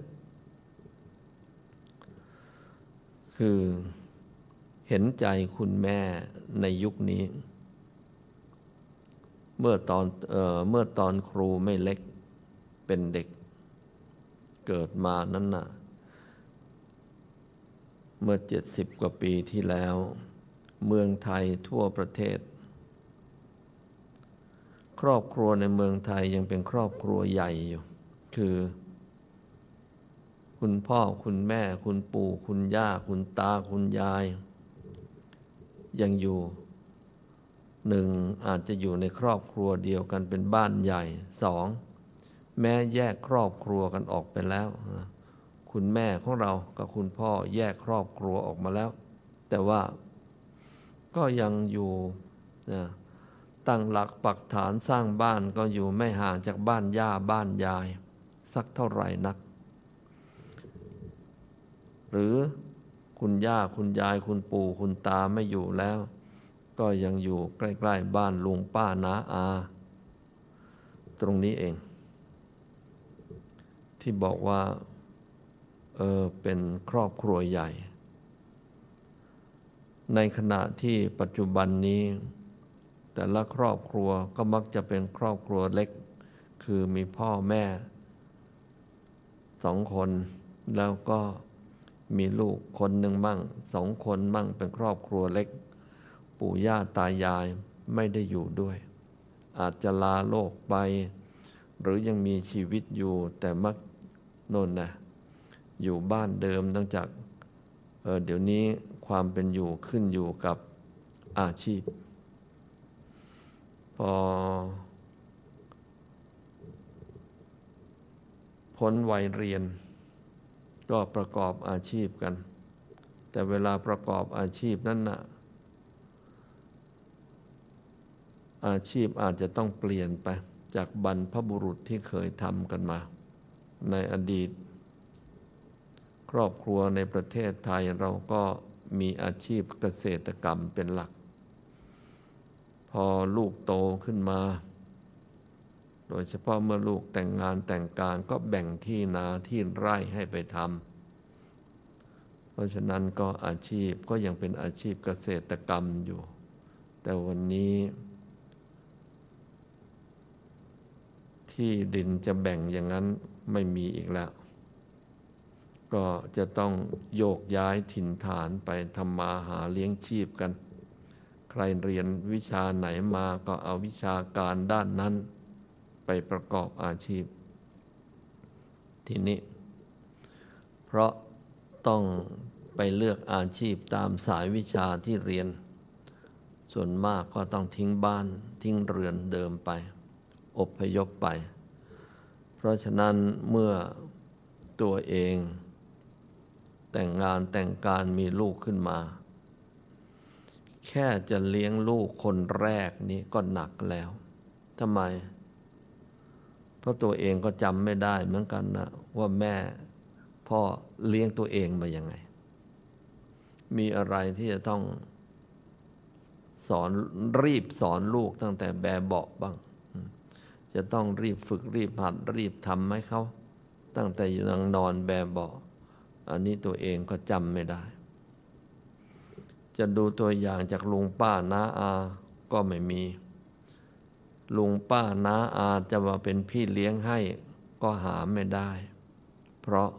คือเห็นใจคุณแม่ในยุคนี้เมื่อตอนครูไม่เล็กเป็นเด็กเกิดมานั้นน่ะเมื่อ70 กว่าปีที่แล้วเมืองไทยทั่วประเทศครอบครัวในเมืองไทยยังเป็นครอบครัวใหญ่อยู่คือคุณพ่อคุณแม่คุณปู่คุณย่าคุณตาคุณยายยังอยู่1อาจจะอยู่ในครอบครัวเดียวกันเป็นบ้านใหญ่2แม้แยกครอบครัวกันออกไปแล้วคุณแม่ของเรากับคุณพ่อแยกครอบครัวออกมาแล้วแต่ว่าก็ยังอยู่ตั้งหลักปักฐานสร้างบ้านก็อยู่ไม่ห่างจากบ้านย่าบ้านยายสักเท่าไหร่นักหรือคุณย่าคุณยายคุณปู่คุณตาไม่อยู่แล้วก็ยังอยู่ใกล้ๆบ้านลุงป้าน้าอาตรงนี้เองที่บอกว่าเป็นครอบครัวใหญ่ในขณะที่ปัจจุบันนี้แต่ละครอบครัวก็มักจะเป็นครอบครัวเล็กคือมีพ่อแม่2 คนแล้วก็มีลูกคนหนึ่งมั่ง2 คนมั่งเป็นครอบครัวเล็กปู่ย่าตายายไม่ได้อยู่ด้วยอาจจะลาโลกไปหรือยังมีชีวิตอยู่แต่มักโน่นนะอยู่บ้านเดิมเนื่องจากเดี๋ยวนี้ความเป็นอยู่ขึ้นอยู่กับอาชีพพอพ้นวัยเรียนก็ประกอบอาชีพกันแต่เวลาประกอบอาชีพนั้นน่ะอาชีพอาจจะต้องเปลี่ยนไปจากบรรพบุรุษที่เคยทำกันมาในอดีตครอบครัวในประเทศไทยเราก็มีอาชีพเกษตรกรรมเป็นหลักพอลูกโตขึ้นมาโดยเฉพาะเมื่อลูกแต่งงานแต่งการก็แบ่งที่นาที่ไร่ให้ไปทำเพราะฉะนั้นก็อาชีพก็ยังเป็นอาชีพเกษตรกรรมอยู่แต่วันนี้ที่ดินจะแบ่งอย่างนั้นไม่มีอีกแล้วก็จะต้องโยกย้ายถิ่นฐานไปทำมาหาเลี้ยงชีพกันใครเรียนวิชาไหนมาก็เอาวิชาการด้านนั้นไปประกอบอาชีพทีนี้เพราะต้องไปเลือกอาชีพตามสายวิชาที่เรียนส่วนมากก็ต้องทิ้งบ้านทิ้งเรือนเดิมไปอพยพไปเพราะฉะนั้นเมื่อตัวเองแต่งงานแต่งการมีลูกขึ้นมาแค่จะเลี้ยงลูกคนแรกนี้ก็หนักแล้วทำไมเพราะตัวเองก็จำไม่ได้เหมือนกันนะว่าแม่พ่อเลี้ยงตัวเองมายังไงมีอะไรที่จะต้องรีบสอนลูกตั้งแต่แบเบาะบ้างจะต้องรีบฝึกรีบหัดรีบทำให้เขาตั้งแต่ยังนอนแบเบาะอันนี้ตัวเองก็จำไม่ได้จะดูตัวอย่างจากลุงป้าน้าอาก็ไม่มีลุงป้าน้าอาจะมาเป็นพี่เลี้ยงให้ก็หาไม่ได้เพราะ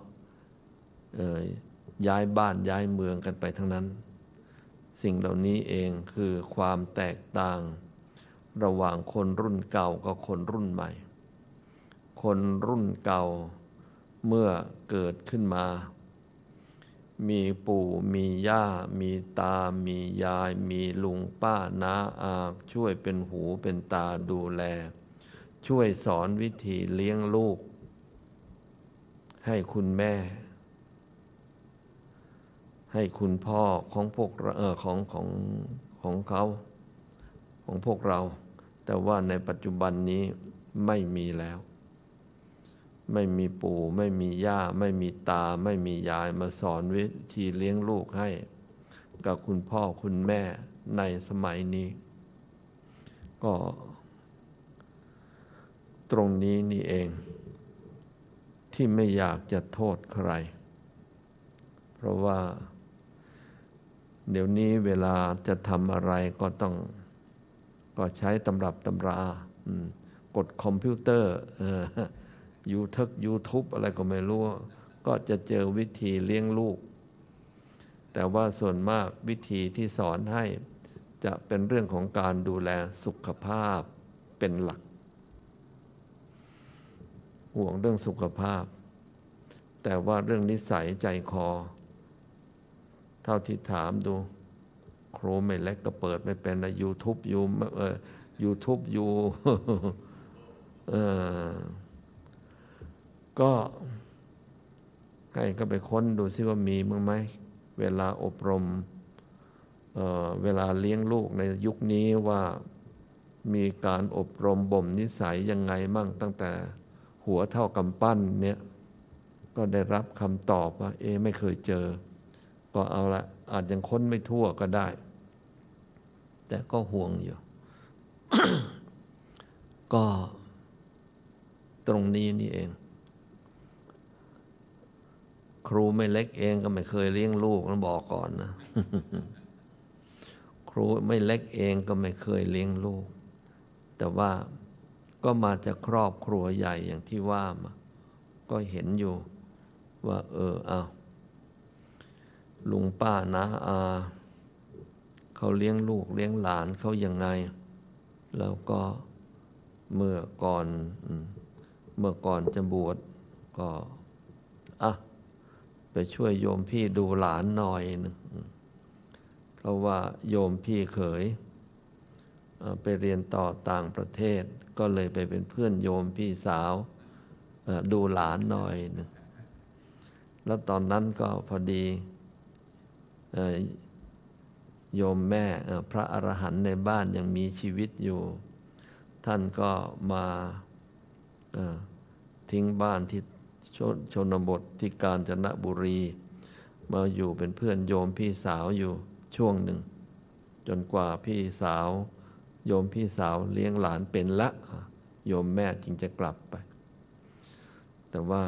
ย้ายบ้านย้ายเมืองกันไปทั้งนั้นสิ่งเหล่านี้เองคือความแตกต่างระหว่างคนรุ่นเก่ากับคนรุ่นใหม่คนรุ่นเก่าเมื่อเกิดขึ้นมามีปู่มีย่ามีตามียายมีลุงป้าน้าอาช่วยเป็นหูเป็นตาดูแลช่วยสอนวิธีเลี้ยงลูกให้คุณแม่ให้คุณพ่อของพวกของเขาของพวกเราแต่ว่าในปัจจุบันนี้ไม่มีแล้วไม่มีปู่ไม่มีย่าไม่มีตาไม่มียายมาสอนวิธีเลี้ยงลูกให้กับคุณพ่อคุณแม่ในสมัยนี้ก็ตรงนี้นี่เองที่ไม่อยากจะโทษใครเพราะว่าเดี๋ยวนี้เวลาจะทำอะไรก็ใช้ตำรับตำรากดคอมพิวเตอร์YouTube อะไรก็ไม่รู้ก็จะเจอวิธีเลี้ยงลูกแต่ว่าส่วนมากวิธีที่สอนให้จะเป็นเรื่องของการดูแลสุขภาพเป็นหลักห่วงเรื่องสุขภาพแต่ว่าเรื่องนิสัยใจคอเท่าที่ถามดูครูไม่เล็กก็เปิดไม่เป็นนะ YouTube อยู่ ก็ให้ก็ไปค้นดูซิว่ามีมั้งไหมเวลาอบรมเวลาเลี้ยงลูกในยุคนี้ว่ามีการอบรมบ่มนิสัยยังไงมั่งตั้งแต่หัวเท่ากำปั้นเนี่ยก็ได้รับคำตอบว่าไม่เคยเจอก็เอาละอาจยังค้นไม่ทั่วก็ได้แต่ก็ห่วงอยู่ ก็ตรงนี้นี่เองครูไม่เล็กเองก็ไม่เคยเลี้ยงลูกนะบอกก่อนนะ ครูไม่เล็กเองก็ไม่เคยเลี้ยงลูกแต่ว่าก็มาจากครอบครัวใหญ่อย่างที่ว่ามาก็เห็นอยู่ว่าเอาลุงป้าน้าอาเขาเลี้ยงลูกเลี้ยงหลานเขายังไงแล้วก็เมื่อก่อนจะบวชก็ไปช่วยโยมพี่ดูหลานหน่อยนึงเพราะว่าโยมพี่เขยไปเรียนต่อต่างประเทศก็เลยไปเป็นเพื่อนโยมพี่สาวดูหลานหน่อยนึงแล้วตอนนั้นก็พอดีโยมแม่พระอรหันต์ในบ้านยังมีชีวิตอยู่ท่านก็มาทิ้งบ้านที่ชนบทที่กาญจนบุรีมาอยู่เป็นเพื่อนโยมพี่สาวอยู่ช่วงหนึ่งจนกว่าพี่สาวโยมพี่สาวเลี้ยงหลานเป็นละโยมแม่จึงจะกลับไปแต่ว่า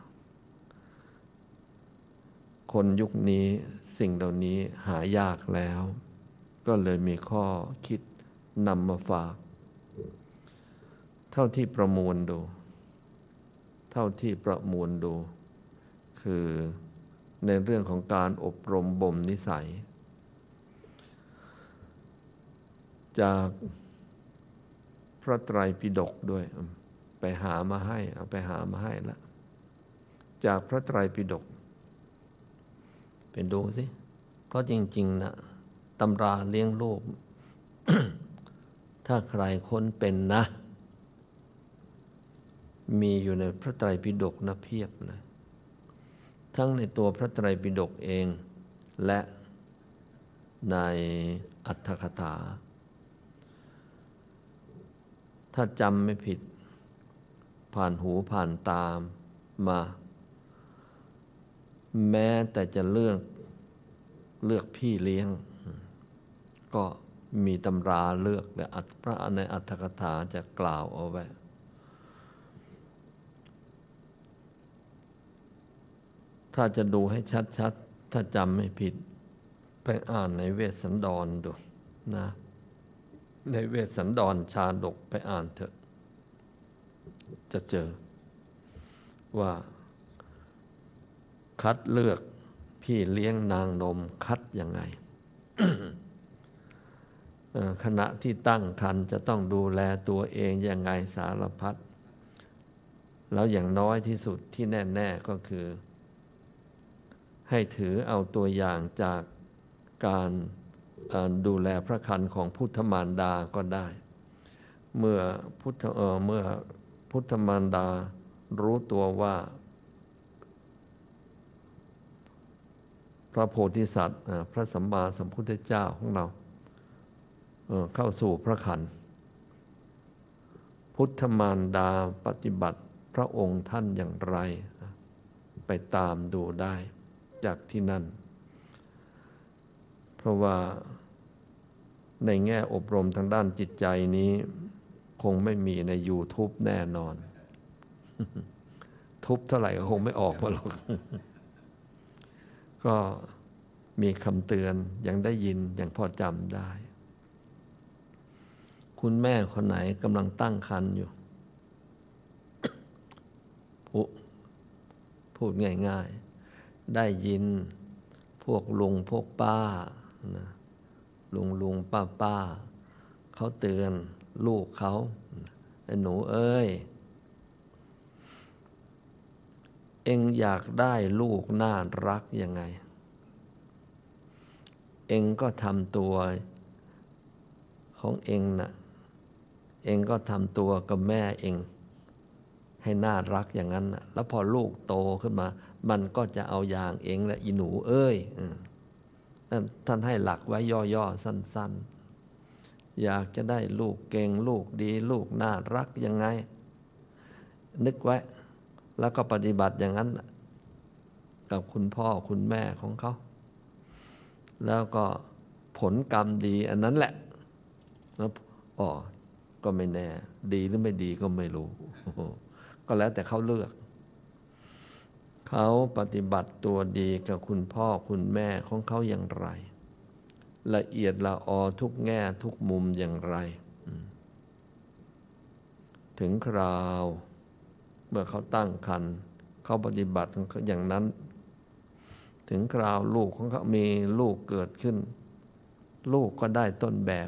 คนยุคนี้สิ่งเหล่านี้หายากแล้วก็เลยมีข้อคิดนำมาฝากเท่าที่ประมวลดูคือในเรื่องของการอบรมบ่มนิสัยจากพระไตรปิฎกด้วยไปหามาให้แล้วจากพระไตรปิฎกไปดูสิเพราะจริงๆนะตำราเลี้ยงลูก ถ้าใครค้นเป็นนะมีอยู่ในพระไตรปิฎกนะเพียบเลยทั้งในตัวพระไตรปิฎกเองและในอรรถกถาถ้าจำไม่ผิดผ่านหูผ่านตามมาแม้แต่จะเลือกพี่เลี้ยงก็มีตำราเลือกและพระในอรรถกถาจะกล่าวเอาไว้ถ้าจะดูให้ชัดๆถ้าจำไม่ผิดไปอ่านในเวสสันดรดูนะในเวสสันดรชาดกไปอ่านเถอะจะเจอว่าคัดเลือกพี่เลี้ยงนางนมคัดยังไง ขณะที่ตั้งครรภ์จะต้องดูแลตัวเองยังไงสารพัดแล้วอย่างน้อยที่สุดที่แน่ๆก็คือให้ถือเอาตัวอย่างจากการดูแลพระครรภ์ของพุทธมารดาก็ได้เมื่อพุทธมารดารู้ตัวว่าพระโพธิสัตว์พระสัมมาสัมพุทธเจ้าของเราเข้าสู่พระครรภ์พุทธมารดาปฏิบัติพระองค์ท่านอย่างไรไปตามดูได้จากที่นั่นเพราะว่าในแง่อบรมทางด้านจิตใจนี้คงไม่มีใน YouTube แน่นอน ทุบเท่าไหร่ก็คงไม่ออกมาหรอก ก็มีคำเตือนยังได้ยินยังพอจำได้ คุณแม่คนไหนกำลังตั้งครรภ์อยู่ พูดง่ายๆได้ยินพวกลุงพวกป้านะลุงป้าเขาเตือนลูกเขาไอ้หนูเอ้ยเอ็งอยากได้ลูกน่ารักยังไงเอ็งก็ทำตัวของเอ็งน่ะเอ็งก็ทำตัวกับแม่เอ็งให้น่ารักอย่างนั้นน่ะแล้วพอลูกโตขึ้นมามันก็จะเอาอย่างเอ็งและอีหนูเอ้ยท่านให้หลักไว้ย่อๆสั้นๆอยากจะได้ลูกเก่งลูกดีลูกน่ารักยังไงนึกไว้แล้วก็ปฏิบัติอย่างนั้นกับคุณพ่อคุณแม่ของเขาแล้วก็ผลกรรมดีอันนั้นแหละแล้วก็ไม่แน่ดีหรือไม่ดีก็ไม่รู้ ก็แล้วแต่เขาเลือกเขาปฏิบัติตัวดีกับคุณพ่อคุณแม่ของเขาอย่างไรละเอียดละออทุกแง่ทุกมุมอย่างไรถึงคราวเมื่อเขาตั้งครรภ์เขาปฏิบัติอย่างนั้นถึงคราวลูกของเขามีลูกเกิดขึ้นลูกก็ได้ต้นแบบ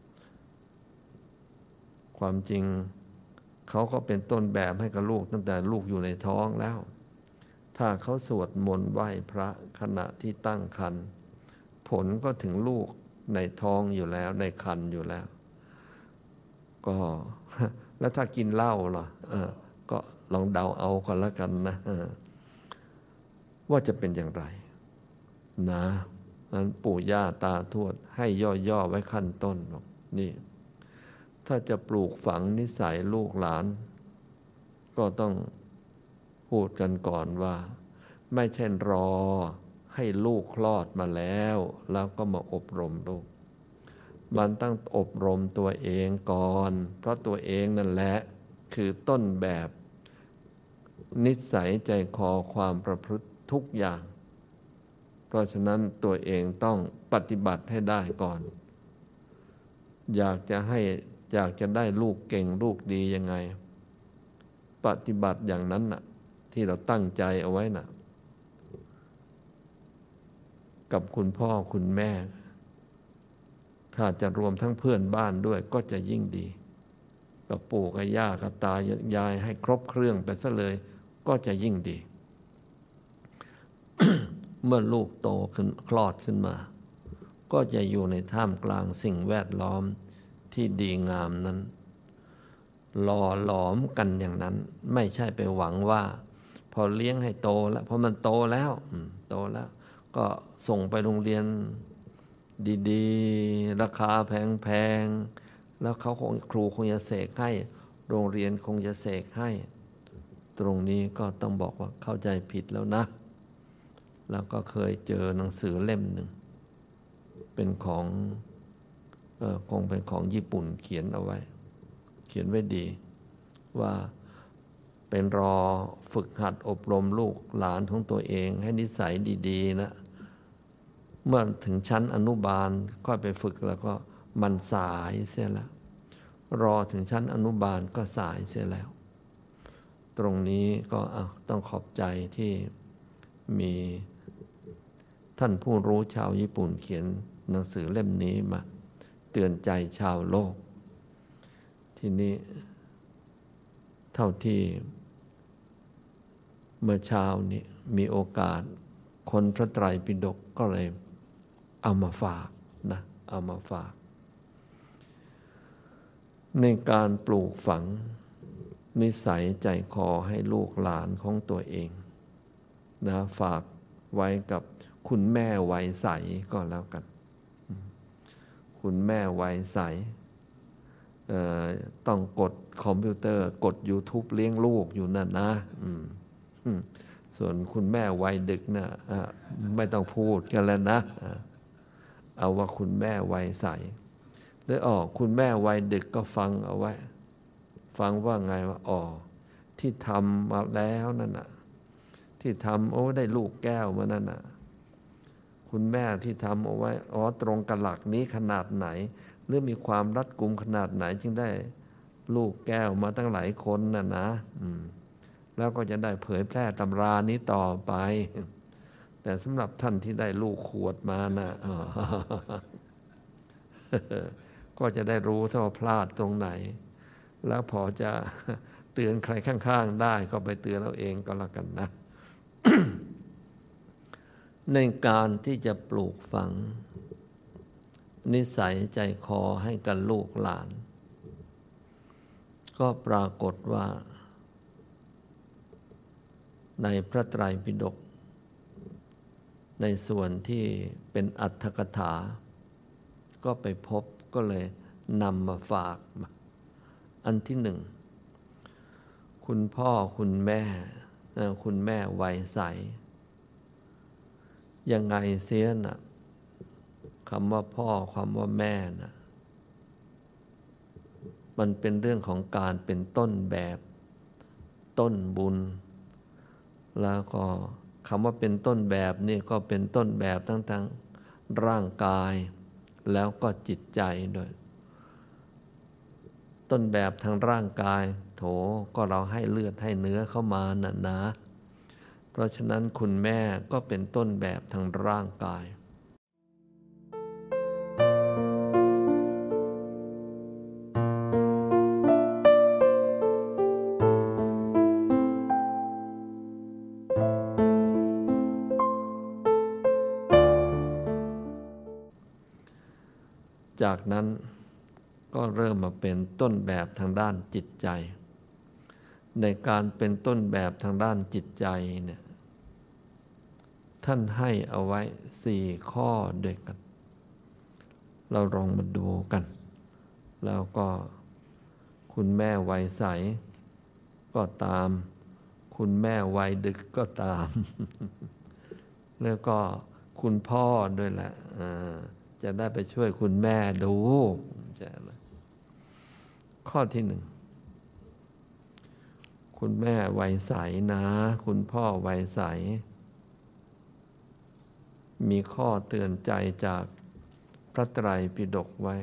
ความจริงเขาก็เป็นต้นแบบให้กับลูกตั้งแต่ลูกอยู่ในท้องแล้วถ้าเขาสวดมนต์ไหว้พระขณะที่ตั้งครรภ์ผลก็ถึงลูกในท้องอยู่แล้วในครรภ์อยู่แล้วก็ แล้วถ้ากินเหล้าล่ะก็ลองเดาเอากันแล้วกันนะว่าจะเป็นอย่างไรนะนั้นปู่ย่าตาทวดให้ย่อๆไว้ขั้นต้นบอกนี่ถ้าจะปลูกฝังนิสัยลูกหลานก็ต้องพูดกันก่อนว่าไม่ใช่รอให้ลูกคลอดมาแล้วก็มาอบรมลูกมันต้องอบรมตัวเองก่อนเพราะตัวเองนั่นแหละคือต้นแบบนิสัยใจคอความประพฤติทุกอย่างเพราะฉะนั้นตัวเองต้องปฏิบัติให้ได้ก่อนอยากจะได้ลูกเก่งลูกดียังไงปฏิบัติอย่างนั้นน่ะที่เราตั้งใจเอาไว้น่ะกับคุณพ่อคุณแม่ถ้าจะรวมทั้งเพื่อนบ้านด้วยก็จะยิ่งดีกับปู่กับย่ากับตายายให้ครบเครื่องไปซะเลยก็จะยิ่งดี เมื่อลูกโตขึ้นคลอดขึ้นมาก็จะอยู่ในท่ามกลางสิ่งแวดล้อมที่ดีงามนั้นหล่อหลอมกันอย่างนั้นไม่ใช่ไปหวังว่าพอเลี้ยงให้โตแล้วพอมันโตแล้วโตแล้วก็ส่งไปโรงเรียนดีๆราคาแพงๆแล้วครูคงจะเสกให้โรงเรียนคงจะเสกให้ตรงนี้ก็ต้องบอกว่าเข้าใจผิดแล้วนะแล้วก็เคยเจอหนังสือเล่มหนึ่งเป็นของคงเป็นของญี่ปุ่นเขียนเอาไว้เขียนไว้ดีว่าเป็นรอฝึกหัดอบรมลูกหลานของตัวเองให้นิสัยดีๆนะเมื่อถึงชั้นอนุบาลค่อยไปฝึกแล้วก็มันสายเสียแล้วรอถึงชั้นอนุบาลก็สายเสียแล้วตรงนี้ก็ต้องขอบใจที่มีท่านผู้รู้ชาวญี่ปุ่นเขียนหนังสือเล่มนี้มาเตือนใจชาวโลกทีนี้เท่าที่เมื่อเช้านี้มีโอกาสคนพระไตรปิฎกก็เลยเอามาฝากนะเอามาฝากในการปลูกฝังนิสัยใจคอให้ลูกหลานของตัวเองนะฝากไว้กับคุณแม่วัยใสก็แล้วกันคุณแม่วัยใสต้องกดคอมพิวเตอร์กด YouTube เลี้ยงลูกอยู่นั่นนะส่วนคุณแม่วัยดึกนะไม่ต้องพูดกันแล้วนะเอาว่าคุณแม่วัยใสหรือคุณแม่วัยดึกก็ฟังเอาไว้ฟังว่าไงว่าที่ทำมาแล้วนั่นน่ะที่ทำได้ลูกแก้วมานั่นน่ะคุณแม่ที่ทำเอาไว้ตรงกับหลักนี้ขนาดไหนหรือมีความรัดกุมขนาดไหนจึงได้ลูกแก้วมาตั้งหลายคนน่ะนะแล้วก็จะได้เผยแพร่ตำรานี้ต่อไปแต่สำหรับท่านที่ได้ลูกขวดมานะก็จะได้รู้ว่าพลาดตรงไหนแล้วพอจะเตือนใครข้างๆได้ก็ไปเตือนเราเองก็แล้วกันนะ ในการที่จะปลูกฝังนิสัยใจคอให้กับลูกหลานก็ปรากฏว่าในพระไตรปิฎกในส่วนที่เป็นอรรถกถาก็ไปพบก็เลยนำมาฝากอันที่หนึ่งคุณพ่อคุณแม่วัยใสยังไงเสียนะคำว่าพ่อคำว่าแม่นะมันเป็นเรื่องของการเป็นต้นแบบต้นบุญแล้วก็คำว่าเป็นต้นแบบนี่ก็เป็นต้นแบบทั้งร่างกายแล้วก็จิตใจด้วยต้นแบบทางร่างกายก็เราให้เลือดให้เนื้อเข้ามานะเพราะฉะนั้นคุณแม่ก็เป็นต้นแบบทางร่างกายจากนั้นก็เริ่มมาเป็นต้นแบบทางด้านจิตใจในการเป็นต้นแบบทางด้านจิตใจเนี่ยท่านให้เอาไว้4 ข้อด้วยกันเราลองมาดูกันแล้วก็คุณแม่วัยใสก็ตามคุณแม่วัยดึกก็ตามแล้วก็คุณพ่อด้วยแหละจะได้ไปช่วยคุณแม่ดูข้อที่ 1คุณแม่วัยใสนะคุณพ่อวัยใสมีข้อเตือนใจจากพระไตรปิฎกไว้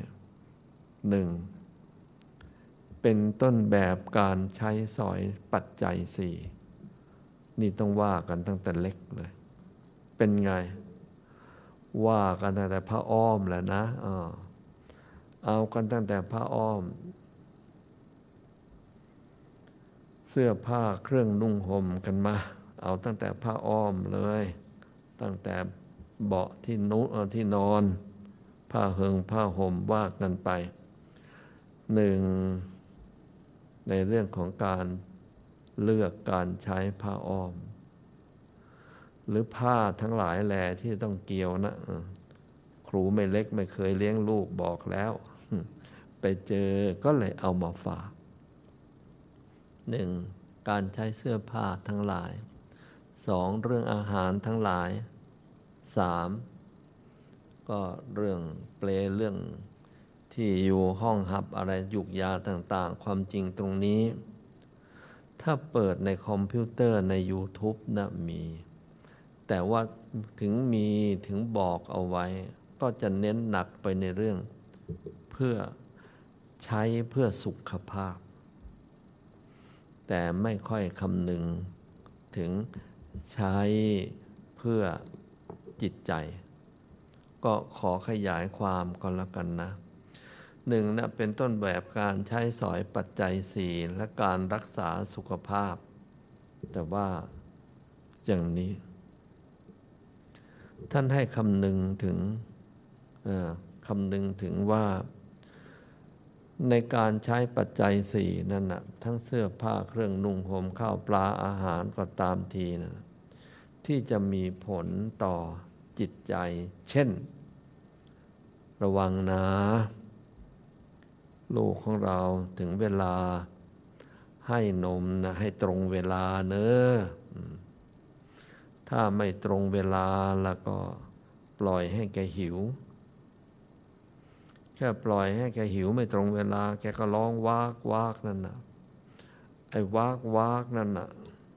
1. เป็นต้นแบบการใช้สอยปัจจัย 4นี่ต้องว่ากันตั้งแต่เล็กเลยเป็นไงว่ากันตั้งแต่ผ้าอ้อมแหละนะเอากันตั้งแต่ผ้าอ้อมเสื้อผ้าเครื่องนุ่งห่มกันมาเอาตั้งแต่ผ้าอ้อมเลยตั้งแต่เบาะที่นอนผ้าห่มว่ากันไป1 ในเรื่องของการเลือกการใช้ผ้าอ้อมหรือผ้าทั้งหลายแลที่ต้องเกี่ยวนะครูไม่เล็กไม่เคยเลี้ยงลูกบอกแล้วไปเจอก็เลยเอามาฝากหนึ่งการใช้เสื้อผ้าทั้งหลายสองเรื่องอาหารทั้งหลายสามก็เรื่องเปลเรื่องที่อยู่ห้องหับอะไรยุกยาต่างๆความจริงตรงนี้ถ้าเปิดในคอมพิวเตอร์ใน YouTube นะมีแต่ว่าถึงบอกเอาไว้ก็จะเน้นหนักไปในเรื่องเพื่อใช้เพื่อสุขภาพแต่ไม่ค่อยคำนึงถึงใช้เพื่อจิตใจก็ขอขยายความก็แล้วกันนะหนึ่งนะเป็นต้นแบบการใช้สอยปัจจัยสี่และการรักษาสุขภาพแต่ว่าอย่างนี้ท่านให้คำนึงถึงว่าในการใช้ปัจจัยสี่นั่นนะทั้งเสื้อผ้าเครื่องนุ่งห่มข้าวปลาอาหารก็ตามทีนะที่จะมีผลต่อจิตใจเช่นระวังนะลูกของเราถึงเวลาให้นมนะให้ตรงเวลาเนอะถ้าไม่ตรงเวลาแล้วก็ปล่อยให้แกหิวแค่ปล่อยให้แกหิวไม่ตรงเวลาแกก็ร้องวากวากนั่นนะไอ้วากวากนั่นนะ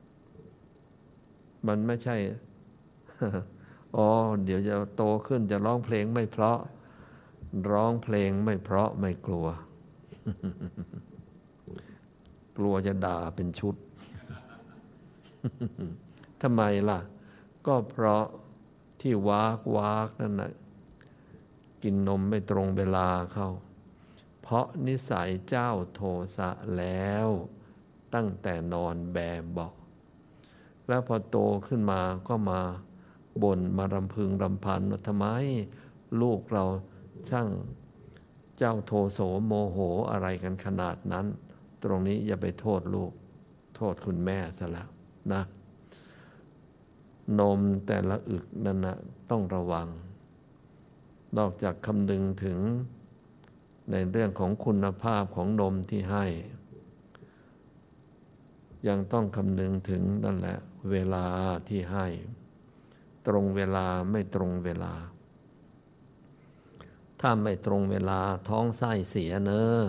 มันไม่ใช่ อ๋อเดี๋ยวจะโตขึ้นจะร้องเพลงไม่เพราะร้องเพลงไม่เพราะไม่กลัว กลัวจะด่าเป็นชุด ทำไมล่ะก็เพราะที่วากนั่นน่ะกินนมไม่ตรงเวลาเข้าเพราะนิสัยเจ้าโทสะแล้วตั้งแต่นอนแบเบาะแล้วพอโตขึ้นมาก็มาบ่นมารำพึงรำพันว่าทำไมลูกเราช่างเจ้าโทโสโมโหอะไรกันขนาดนั้นตรงนี้อย่าไปโทษลูกโทษคุณแม่ซะแล้วนะนมแต่ละอึกนั่นนะต้องระวังนอกจากคำนึงถึงในเรื่องของคุณภาพของนมที่ให้ยังต้องคำนึงถึงนั่นแหละเวลาที่ให้ตรงเวลาไม่ตรงเวลาถ้าไม่ตรงเวลาท้องไส้เสียเนอะ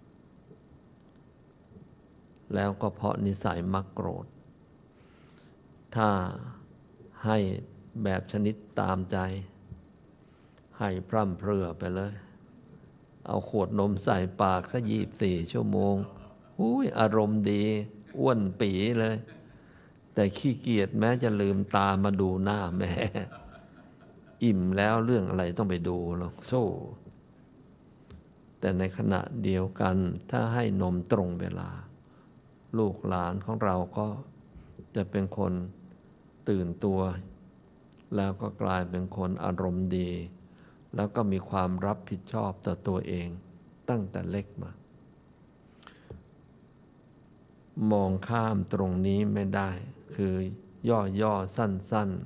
แล้วก็เพราะนิสัยมักโกรธถ้าให้แบบชนิดตามใจให้พร่ำเพรื่อไปเลยเอาขวดนมใส่ปากซะ24 ชั่วโมงอารมณ์ดีอ้วนปีเลยแต่ขี้เกียจแม้จะลืมตามาดูหน้าแม่อิ่มแล้วเรื่องอะไรต้องไปดูหรอกโซ่แต่ในขณะเดียวกันถ้าให้นมตรงเวลาลูกหลานของเราก็จะเป็นคนตื่นตัวแล้วก็กลายเป็นคนอารมณ์ดีแล้วก็มีความรับผิดชอบต่อตัวเองตั้งแต่เล็กมามองข้ามตรงนี้ไม่ได้คือย่อสั้น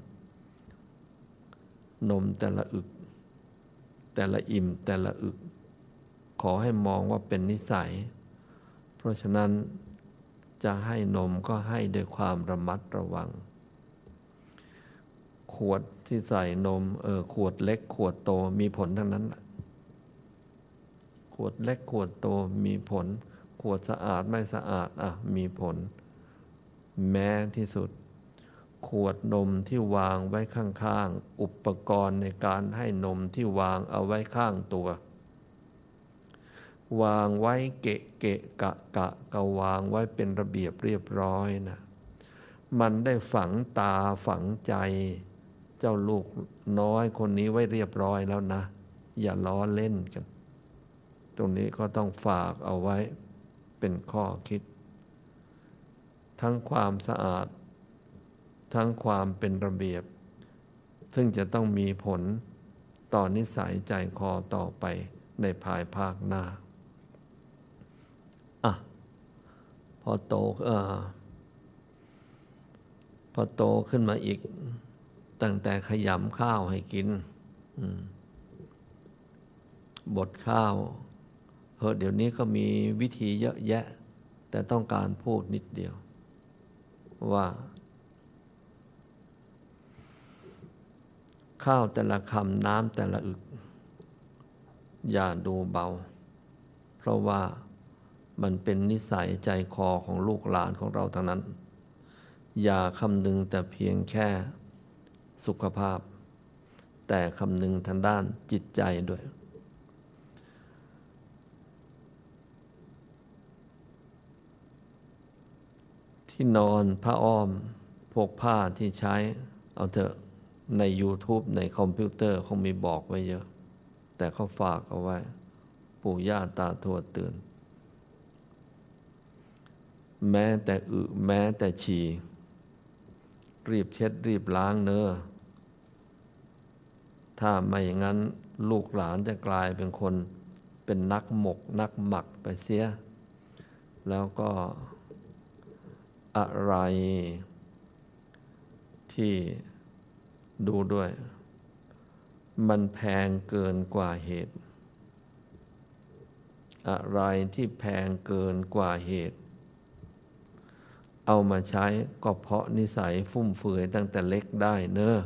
นมแต่ละอึกแต่ละอิ่มแต่ละอึกขอให้มองว่าเป็นนิสัยเพราะฉะนั้นจะให้นมก็ให้ด้วยความระมัดระวังขวดที่ใส่นมขวดเล็กขวดโตมีผลทั้งนั้นขวดเล็กขวดโตมีผลขวดสะอาดไม่สะอาดมีผลแม้ที่สุดขวดนมที่วางไว้ข้างๆอุปกรณ์ในการให้นมที่วางเอาไว้ข้างตัววางไว้เกะกะก็วางไว้เป็นระเบียบเรียบร้อยนะมันได้ฝังตาฝังใจเจ้าลูกน้อยคนนี้ไว้เรียบร้อยแล้วนะอย่าล้อเล่นกันตรงนี้ก็ต้องฝากเอาไว้เป็นข้อคิดทั้งความสะอาดทั้งความเป็นระเบียบซึ่งจะต้องมีผลต่อนิสัยใจคอต่อไปในภายภาคหน้าพอโตพอโตขึ้นมาอีกตั้งแต่ขยำข้าวให้กินบดข้าวเดี๋ยวนี้ก็มีวิธีเยอะแยะแต่ต้องการพูดนิดเดียวว่าข้าวแต่ละคำน้ำแต่ละอึกอย่าดูเบาเพราะว่ามันเป็นนิสัยใจคอของลูกหลานของเราทั้งนั้นอย่าคำนึงแต่เพียงแค่สุขภาพแต่คำนึงทางด้านจิตใจด้วยที่นอนผ้าอ้อมพวกผ้าที่ใช้เอาเถอะใน YouTube ในคอมพิวเตอร์คงมีบอกไว้เยอะแต่เขาฝากเอาไว้ปู่ย่าตาทวดเตือนแม้แต่แม้แต่ฉี่รีบเช็ดรีบล้างเนอะถ้าไม่อย่างนั้นลูกหลานจะกลายเป็นคนเป็นนักหมกนักหมักไปเสียแล้วก็อะไรที่ดูด้วยมันแพงเกินกว่าเหตุอะไรที่แพงเกินกว่าเหตุเอามาใช้ก็เพราะนิสัยฟุ่มเฟือยตั้งแต่เล็กได้เนอะ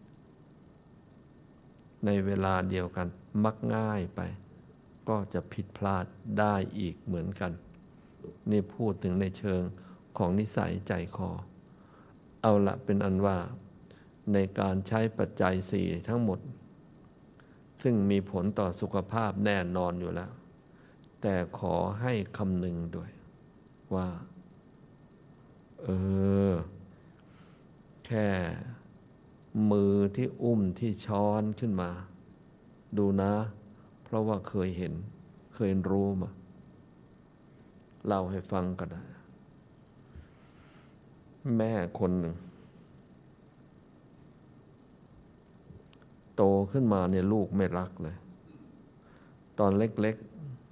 ในเวลาเดียวกันมักง่ายไปก็จะผิดพลาดได้อีกเหมือนกันนี่พูดถึงในเชิงของนิสัยใจคอเอาละเป็นอันว่าในการใช้ปัจจัยสี่ทั้งหมดซึ่งมีผลต่อสุขภาพแน่นอนอยู่แล้วแต่ขอให้คำนึงด้วยว่าแค่มือที่อุ้มที่ช้อนขึ้นมาดูนะเพราะว่าเคยเห็นเคยรู้มาเล่าให้ฟังก็ได้แม่คนหนึ่งโตขึ้นมาเนี่ยลูกไม่รักเลยตอนเล็ก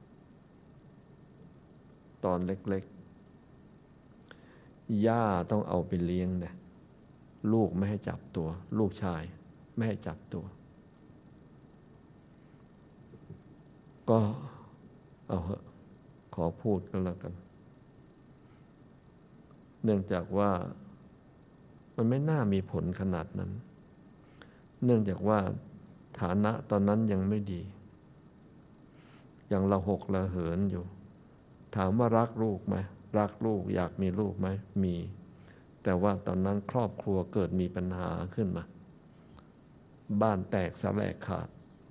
ๆย่าต้องเอาไปเลี้ยงเนี่ยลูกไม่ให้จับตัวลูกชายไม่ให้จับตัวก็เอาเหอะขอพูดกันแล้วกันเนื่องจากว่ามันไม่น่ามีผลขนาดนั้นเนื่องจากว่าฐานะตอนนั้นยังไม่ดียังระหกระเหินอยู่ถามว่ารักลูกไหมรักลูกอยากมีลูกไหมมีแต่ว่าตอนนั้นครอบครัวเกิดมีปัญหาขึ้นมาบ้านแตกสลายขาด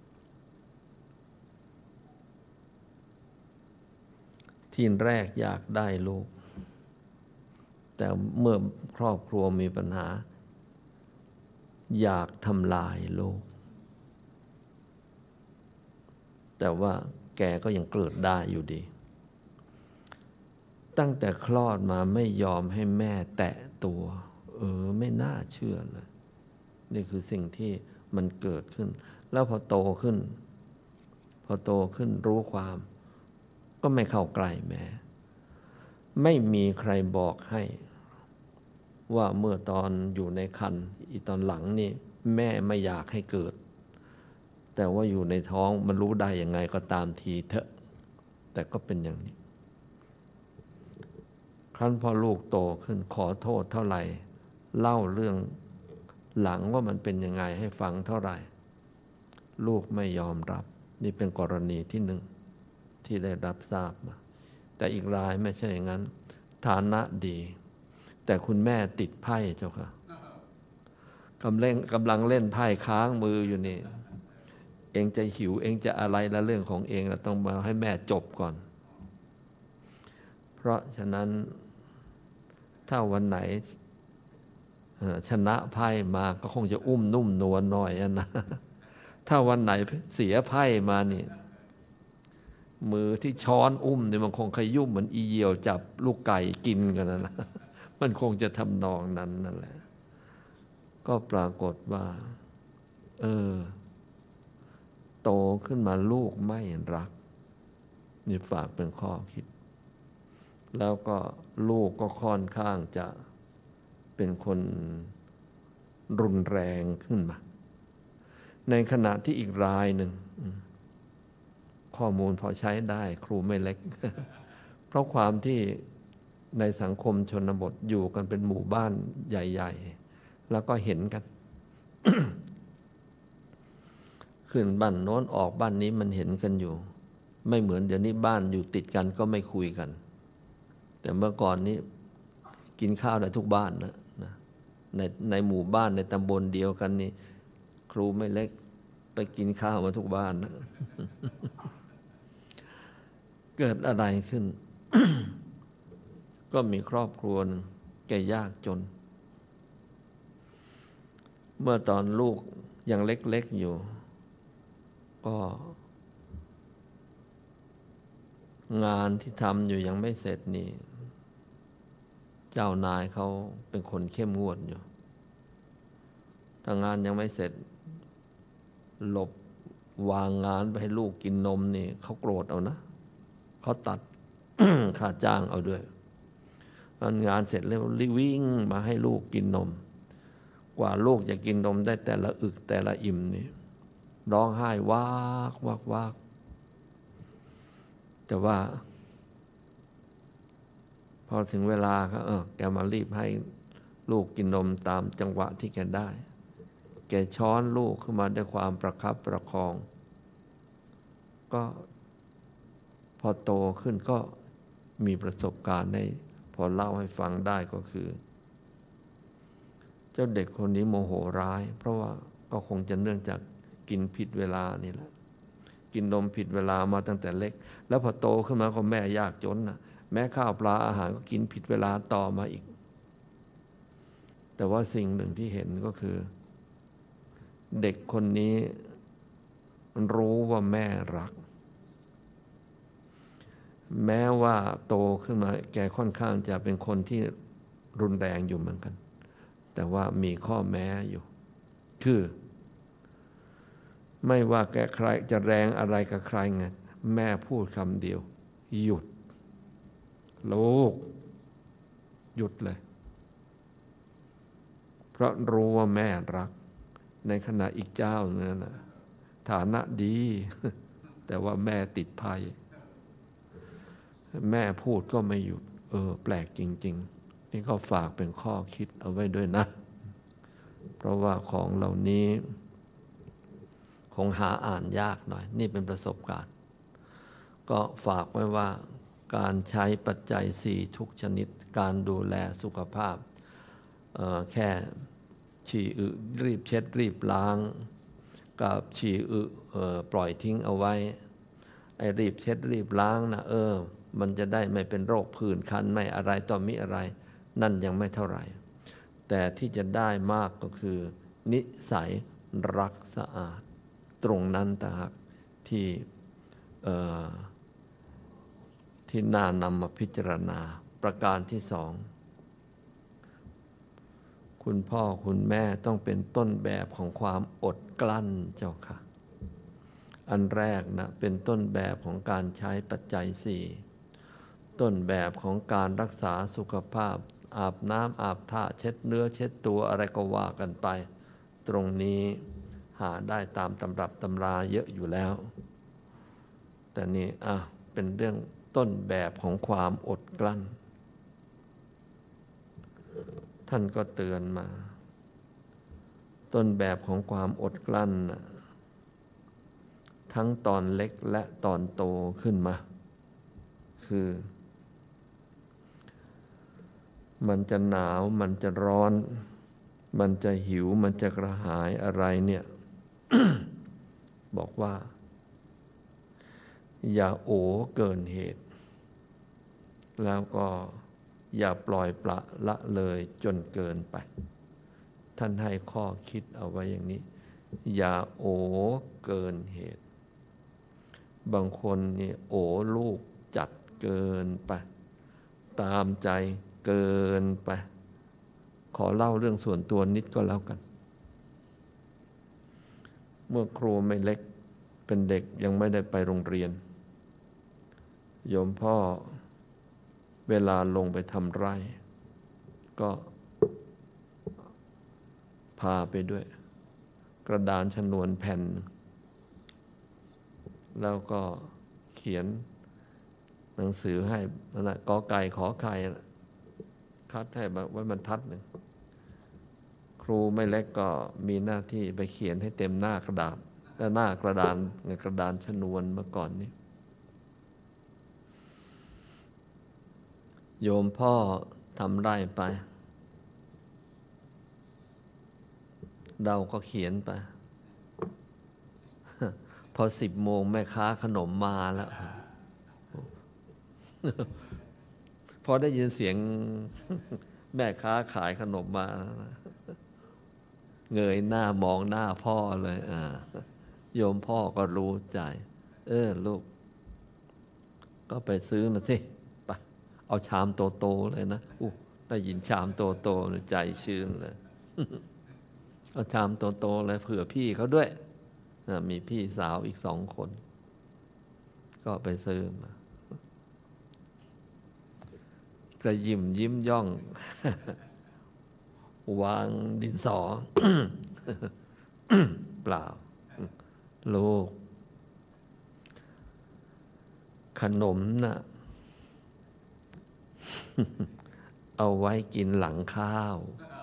ทีแรกอยากได้ลูกแต่เมื่อครอบครัวมีปัญหาอยากทำลายลูกแต่ว่าแกก็ยังเกิดได้อยู่ดีตั้งแต่คลอดมาไม่ยอมให้แม่แตะตัวไม่น่าเชื่อเลยนี่คือสิ่งที่มันเกิดขึ้นแล้วพอโตขึ้นรู้ความก็ไม่เข้าใกล้แม่ไม่มีใครบอกให้ว่าเมื่อตอนอยู่ในครรภ์ตอนหลังนี่แม่ไม่อยากให้เกิดแต่ว่าอยู่ในท้องมันรู้ได้ยังไงก็ตามทีเถอะแต่ก็เป็นอย่างนี้ครั้นพอลูกโตขึ้นขอโทษเท่าไหร่เล่าเรื่องหลังว่ามันเป็นยังไงให้ฟังเท่าไหร่ลูกไม่ยอมรับนี่เป็นกรณีที่หนึ่งที่ได้รับทราบมาแต่อีกรายไม่ใช่อย่างนั้นฐานะดีแต่คุณแม่ติดไพ่เจ้าค่ะกำลังเล่นไพ่ค้างมืออยู่นี่เองจะหิวเองจะอะไรละเรื่องของเองเราต้องมาให้แม่จบก่อนเพราะฉะนั้นถ้าวันไหนชนะไพ่มาก็คงจะอุ้มนุ่มนวลหน่อยนะถ้าวันไหนเสียไพ่มานี่มือที่ช้อนอุ้มเนี่ยมันคงขยุ่มเหมือนอีเหยี่ยวจับลูกไก่กินกันนะ มันคงจะทำนองนั้นนั่นแหละก็ปรากฏว่าโตขึ้นมาลูกไม่รักนี่ฝากเป็นข้อคิดแล้วก็ลูกก็ค่อนข้างจะเป็นคนรุนแรงขึ้นมาในขณะที่อีกรายหนึ่งข้อมูลพอใช้ได้ครูไม่เล็ก เพราะความที่ในสังคมชนบทอยู่กันเป็นหมู่บ้านใหญ่ๆแล้วก็เห็นกัน ขึ้นบ้านโน้นออกบ้านนี้มันเห็นกันอยู่ไม่เหมือนเดี๋ยวนี้บ้านอยู่ติดกันก็ไม่คุยกันแต่เมื่อก่อนนี้กินข้าวได้ทุกบ้านนะในหมู่บ้านในตำบลเดียวกันนี่ครูไม่เล็กไปกินข้าวมาทุกบ้านนะ เกิดอะไรขึ้น ก็มีครอบครัวหนึ่งแกยากจนเมื่อตอนลูกยังเล็กๆอยู่ก็งานที่ทำอยู่ยังไม่เสร็จนี่เจ้านายเขาเป็นคนเข้มงวดอยู่ถ้างานยังไม่เสร็จหลบวางงานไปให้ลูกกินนมนี่เขาโกรธเอานะเขาตัด ค่าจ้างเอาด้วยงานเสร็จแล้ววิ่งมาให้ลูกกินนมกว่าลูกจะกินนมได้แต่ละอึกแต่ละอิ่มนี่ร้องไห้วากแต่ว่าพอถึงเวลาก็แกมารีบให้ลูกกินนมตามจังหวะที่แกได้แกช้อนลูกขึ้นมาด้วยความประคับประคองก็พอโตขึ้นก็มีประสบการณ์ให้พอเล่าให้ฟังได้ก็คือเจ้าเด็กคนนี้โมโหร้ายเพราะว่าก็คงจะเนื่องจากกินผิดเวลานี่แหละกินนมผิดเวลามาตั้งแต่เล็กแล้วพอโตขึ้นมาก็แม่ยากจนนะแม้ข้าวปลาอาหารก็กินผิดเวลาต่อมาอีกแต่ว่าสิ่งหนึ่งที่เห็นก็คือเด็กคนนี้รู้ว่าแม่รักแม้ว่าโตขึ้นมาแกค่อนข้างจะเป็นคนที่รุนแรงอยู่เหมือนกันแต่ว่ามีข้อแม้อยู่คือไม่ว่าแกใครจะแรงอะไรกับใครไงแม่พูดคำเดียวหยุดลูกหยุดเลยเพราะรู้ว่าแม่รักในขณะอีกเจ้าเนี่ยนะฐานะดี แต่ว่าแม่ติดภัยแม่พูดก็ไม่หยุดแปลกจริงๆนี่ก็ฝากเป็นข้อคิดเอาไว้ด้วยนะเพราะว่าของเหล่านี้คงหาอ่านยากหน่อยนี่เป็นประสบการณ์ก็ฝากไว้ว่าการใช้ปัจจัย4ทุกชนิดการดูแลสุขภาพแค่ฉี่อึรีบเช็ดรีบล้างกับฉี่อึปล่อยทิ้งเอาไว้ไอ้รีบเช็ดรีบล้างนะมันจะได้ไม่เป็นโรคผื่นคันไม่อะไรต่อมิอะไรนั่นยังไม่เท่าไหร่แต่ที่จะได้มากก็คือนิสัยรักสะอาดตรงนั้นต่างหากที่น่านำมาพิจารณาประการที่สองคุณพ่อคุณแม่ต้องเป็นต้นแบบของความอดกลั้นเจ้าค่ะอันแรกนะเป็นต้นแบบของการใช้ปัจจัยสี่ต้นแบบของการรักษาสุขภาพอาบน้ำอาบท่าเช็ดเนื้อเช็ดตัวอะไรก็ว่ากันไปตรงนี้หาได้ตามตำรับตำราเยอะอยู่แล้วแต่นี่เป็นเรื่องต้นแบบของความอดกลั้นท่านก็เตือนมาต้นแบบของความอดกลั้นทั้งตอนเล็กและตอนโตขึ้นมาคือมันจะหนาวมันจะร้อนมันจะหิวมันจะกระหายอะไรเนี่ย บอกว่าอย่าโอเกินเหตุแล้วก็อย่าปล่อยปละละเลยจนเกินไปท่านให้ข้อคิดเอาไว้อย่างนี้อย่าโอเกินเหตุบางคนนี่โอลูกจัดเกินไปตามใจเกินไปขอเล่าเรื่องส่วนตัวนิดก็แล้วกันเมื่อครูไม่เล็กเป็นเด็กยังไม่ได้ไปโรงเรียนโยมพ่อเวลาลงไปทำไร่ก็พาไปด้วยกระดานชนวนแผ่นแล้วก็เขียนหนังสือให้นั่นแหละกอไก่ขอไข่คัดให้ไว้บรรทัดหนึ่งครูไม่เล็กก็มีหน้าที่ไปเขียนให้เต็มหน้ากระดาษและหน้ากระดานชนวนเมื่อก่อนนี้โยมพ่อทำไร่ไปเราก็เขียนไปพอ10 โมงแม่ค้าขนมมาแล้วพอได้ยินเสียงแม่ค้าขายขนมมาเงยหน้ามองหน้าพ่อเลยโยมพ่อก็รู้ใจลูกก็ไปซื้อมาสิไปเอาชามโตๆเลยนะได้ยินชามโตๆใจชื้นเลยเอาชามโตๆเลยเผื่อพี่เขาด้วยมีพี่สาวอีก2 คนก็ไปซื้อมากระยิ้มย่องวางดินสอ เปล่าลูกขนมน่ะ เอาไว้กินหลังข้าว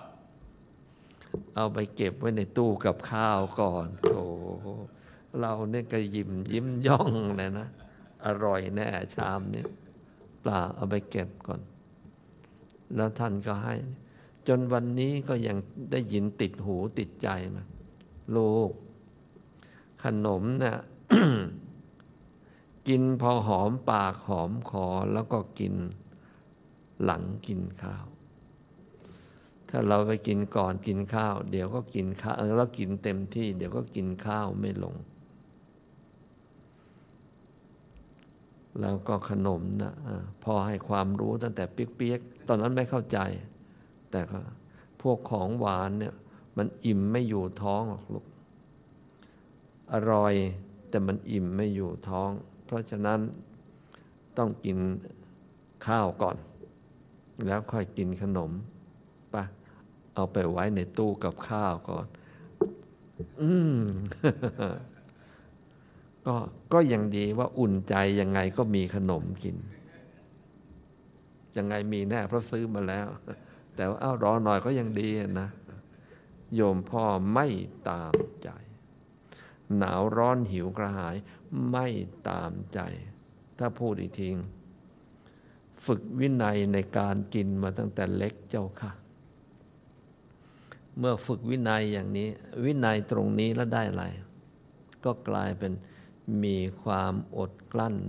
เอาไปเก็บไว้ในตู้กับข้าวก่อนโถเราเนี่ยก็ยิ้มย่องเลยนะอร่อยแน่ชามนี้เปล่าเอาไปเก็บก่อนแล้วท่านก็ให้จนวันนี้ก็ยังได้ยินติดหูติดใจมาลูกขนมเนี่ย กินพอหอมปากหอมคอแล้วก็กินหลังกินข้าวถ้าเราไปกินก่อนกินข้าวเดี๋ยวก็กินข้าวแล้วกินเต็มที่เดี๋ยวก็กินข้าวไม่ลงแล้วก็ขนมนะพอให้ความรู้ตั้งแต่เปียกๆตอนนั้นไม่เข้าใจแต่ก็พวกของหวานเนี่ยมันอิ่มไม่อยู่ท้องหรอกลูกอร่อยแต่มันอิ่มไม่อยู่ท้องเพราะฉะนั้นต้องกินข้าวก่อนแล้วค่อยกินขนมไปเอาไปไว้ในตู้กับข้าวก่อนก็ยังดีว่าอุ่นใจยังไงก็มีขนมกินยังไงมีแน่เพราะซื้อมาแล้วแต่ว่ารอหน่อยก็ยังดีนะโยมพ่อไม่ตามใจหนาวร้อนหิวกระหายไม่ตามใจถ้าพูดอีกทีฝึกวินัยในการกินมาตั้งแต่เล็กเจ้าค่ะเมื่อฝึกวินัยอย่างนี้วินัยตรงนี้แล้วได้อะไรก็กลายเป็นมีความอดกลั้น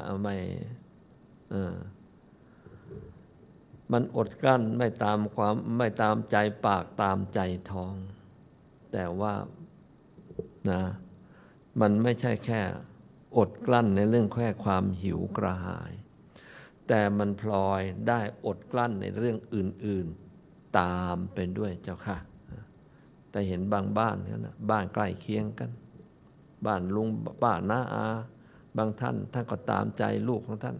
มันอดกลั้นไม่ตามใจปากตามใจท้องแต่ว่านะมันไม่ใช่แค่อดกลั้นในเรื่องแค่ความหิวกระหายแต่มันพลอยได้อดกลั้นในเรื่องอื่นๆตามไปด้วยเจ้าค่ะแต่เห็นบางบ้านเขานะบ้านใกล้เคียงกันบ้านลุงป้าน้าอาบางท่านก็ตามใจลูกของท่าน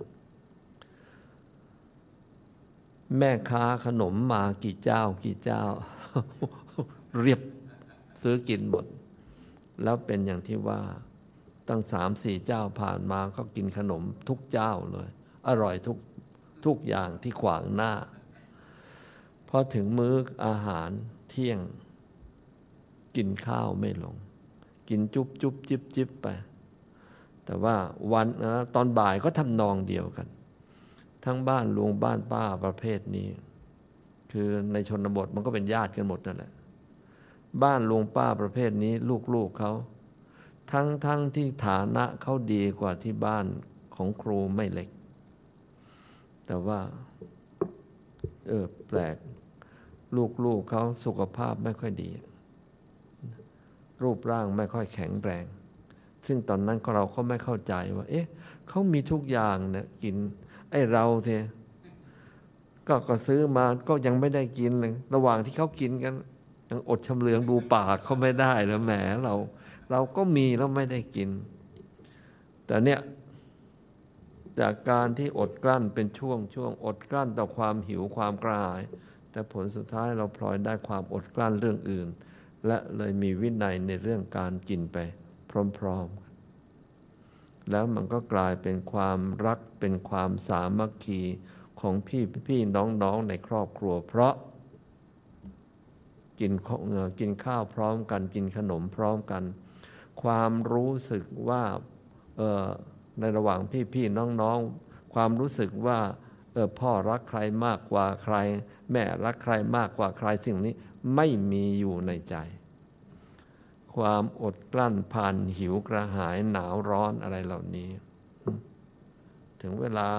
แม่ค้าขนมมากี่เจ้า เรียบซื้อกินหมดแล้วเป็นอย่างที่ว่าตั้ง3-4 เจ้าผ่านมาก็กินขนมทุกเจ้าเลยอร่อยทุกอย่างที่ขวางหน้าพอถึงมื้ออาหารเที่ยงกินข้าวไม่ลงกินจุ๊บจิบไปแต่ว่าตอนบ่ายก็ทำนองเดียวกันทั้งบ้านลุงบ้านป้าประเภทนี้คือในชนบทมันก็เป็นญาติกันหมดนั่นแหละบ้านลุงป้าประเภทนี้ลูกเขาทั้งที่ฐานะเขาดีกว่าที่บ้านของครูไม่เล็กแต่ว่าแปลกลูกเขาสุขภาพไม่ค่อยดีรูปร่างไม่ค่อยแข็งแรงซึ่งตอนนั้นเราก็ไม่เข้าใจว่าเขามีทุกอย่างเนี่ยกินไอ้เราเถอะก็ซื้อมาก็ยังไม่ได้กินเลยระหว่างที่เขากินกันยังอดชำเลืองดูปากเขาไม่ได้แล้วแหมเราก็มีแล้วไม่ได้กินแต่เนี่ยจากการที่อดกลั้นเป็นช่วงอดกลั้นต่อความหิวความกระหาย แต่ผลสุดท้ายเราพลอยได้ความอดกลั้นเรื่องอื่น และเลยมีวินัยในเรื่องการกินไปพร้อมๆแล้วมันก็กลายเป็นความรักเป็นความสามัคคีของพี่น้องในครอบครัวเพราะกินข้าวพร้อมกันกินขนมพร้อมกันความรู้สึกว่าในระหว่างพี่น้องความรู้สึกว่าพ่อรักใครมากกว่าใครแม่รักใครมากกว่าใครสิ่งนี้ไม่มีอยู่ในใจความอดกลั้นผ่านหิวกระหายหนาวร้อนอะไรเหล่านี้ถึงเวลา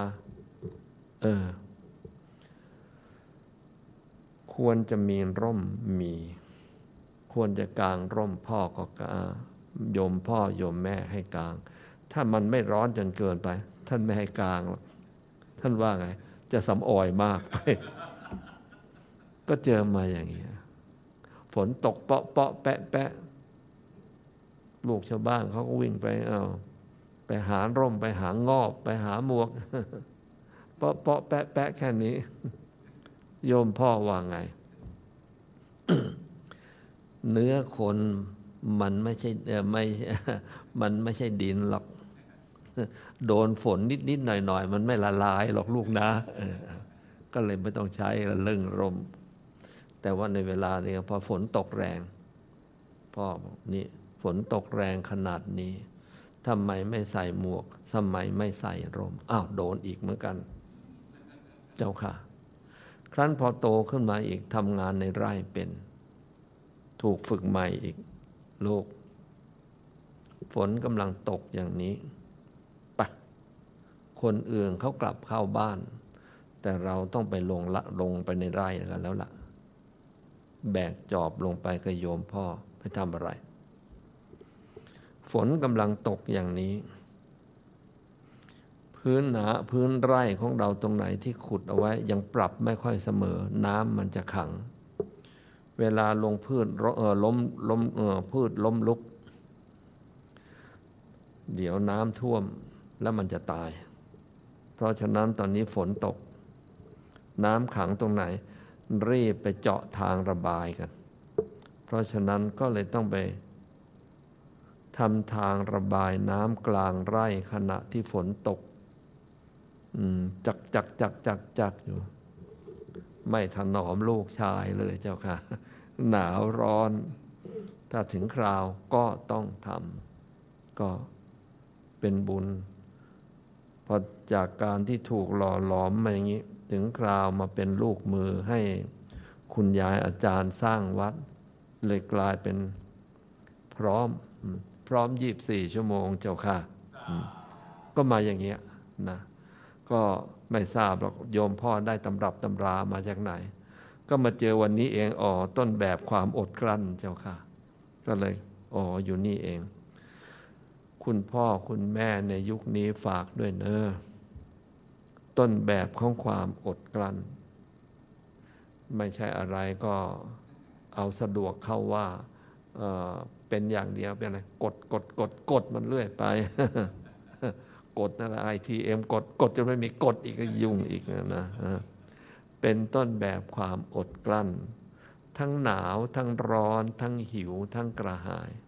ควรจะมีร่มควรจะกางร่มพ่อก็กางโยมพ่อโยมแม่ให้กางถ้ามันไม่ร้อนจนเกินไปท่านไม่ให้กางหรอกท่านว่าไงจะสำออยมากไป ก็เจอมาอย่างนี้ฝนตกเปาะแปะลูกชาวบ้านเขาก็วิ่งไปหาร่มไปหางอบไปหาหมวก เปาะแปะแค่นี้ โยมพ่อว่าไง เนื้อคนมันไม่ใช่มันไม่ใช่ดินหรอก โดนฝนนิดหน่อยมันไม่ละลายหรอกลูกนะก็เลยไม่ต้องใช้เรื่องร่มแต่ว่าในเวลานี้พอฝนตกแรงพ่อบอกนี่ฝนตกแรงขนาดนี้ทำไมไม่ใส่หมวกทำไมไม่ใส่ร่มอ้าวโดนอีกเหมือนกันเจ้าค่ะครั้นพอโตขึ้นมาอีกทำงานในไร่เป็นถูกฝึกใหม่อีกลูกฝนกำลังตกอย่างนี้ไปคนอื่นเขากลับเข้าบ้านแต่เราต้องไปลงไปในไร่กันแล้วล่ะแบกจอบลงไปกับโยมพ่อไปทำอะไรฝนกำลังตกอย่างนี้พื้นไร่ของเราตรงไหนที่ขุดเอาไว้ยังปรับไม่ค่อยเสมอน้ำมันจะขังเวลาลงพืชพืชล้มลุกเดี๋ยวน้ำท่วมแล้วมันจะตายเพราะฉะนั้นตอนนี้ฝนตกน้ำขังตรงไหนรีบไปเจาะทางระบายกันเพราะฉะนั้นก็เลยต้องไปทำทางระบายน้ำกลางไร่ขณะที่ฝนตกจักอยู่ไม่ถนอมลูกชายเลยเจ้าค่ะหนาวร้อนถ้าถึงคราวก็ต้องทำก็เป็นบุญพอจากการที่ถูกหล่อหลอมมาอย่างนี้ถึงคราวมาเป็นลูกมือให้คุณยายอาจารย์สร้างวัดเลยกลายเป็นพร้อม24 ชั่วโมงเจ้าค่ะก็มาอย่างเงี้ยนะก็ไม่ทราบหรอกโยมพ่อได้ตำรับตำรามาจากไหนก็มาเจอวันนี้เองต้นแบบความอดกลั้นเจ้าค่ะก็เลยอยู่นี่เองคุณพ่อคุณแม่ในยุคนี้ฝากด้วยเนอะต้นแบบของความอดกลั้นไม่ใช่อะไรก็เอาสะดวกเข้าว่าเป็นอย่างเดียวเป็นอะไรกดมันเรื่อยไป กดนั่นแหละ ITM กดจนไม่มีกดอีกก็ยุ่งอีกนะเป็นต้นแบบความอดกลั้นทั้งหนาวทั้งร้อนทั้งหิวทั้งกระหาย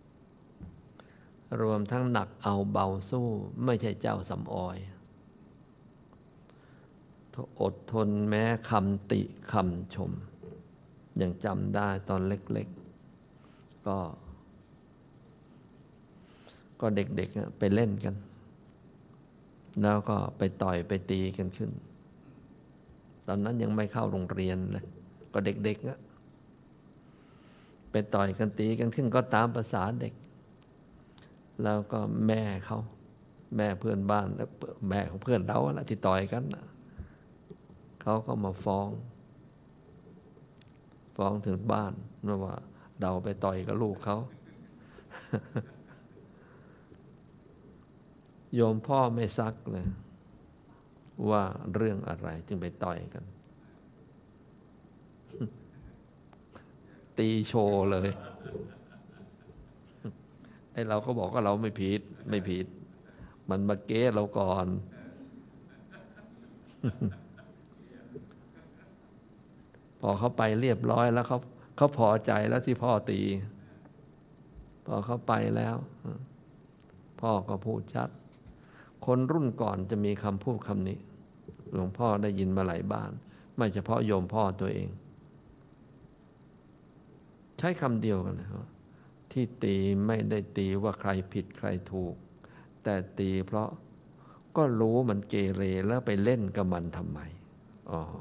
รวมทั้งหนักเอาเบาสู้ไม่ใช่เจ้าสำออยอดทนแม้คำติคำชมยังจำได้ตอนเล็กๆก็เด็กๆไปเล่นกันแล้วก็ไปต่อยไปตีกันขึ้นตอนนั้นยังไม่เข้าโรงเรียนเลยก็เด็กๆไปต่อยกันตีกันขึ้นก็ตามภาษาเด็กแล้วก็แม่เพื่อนบ้านแล้วแม่ของเพื่อนเราที่ต่อยกันเขาก็มาฟ้องถึงบ้านว่าเราไปต่อยกับลูกเขา โยมพ่อไม่ซักเลยว่าเรื่องอะไรจึงไปต่อยกัน ตีโชว์เลยไอ้เราก็บอกว่าเราไม่ผิดมันมาเก้เราก่อนพอเขาไปเรียบร้อยแล้วเขาพอใจแล้วที่พ่อตี พอเขาไปแล้วพ่อก็พูดชัดคนรุ่นก่อนจะมีคำพูดคำนี้หลวงพ่อได้ยินมาหลายบ้านไม่เฉพาะโยมพ่อตัวเองใช้คำเดียวกันเลยที่ตีไม่ได้ตีว่าใครผิดใครถูกแต่ตีเพราะก็รู้มันเกเรแล้วไปเล่นกับมันทำไมอ๋อ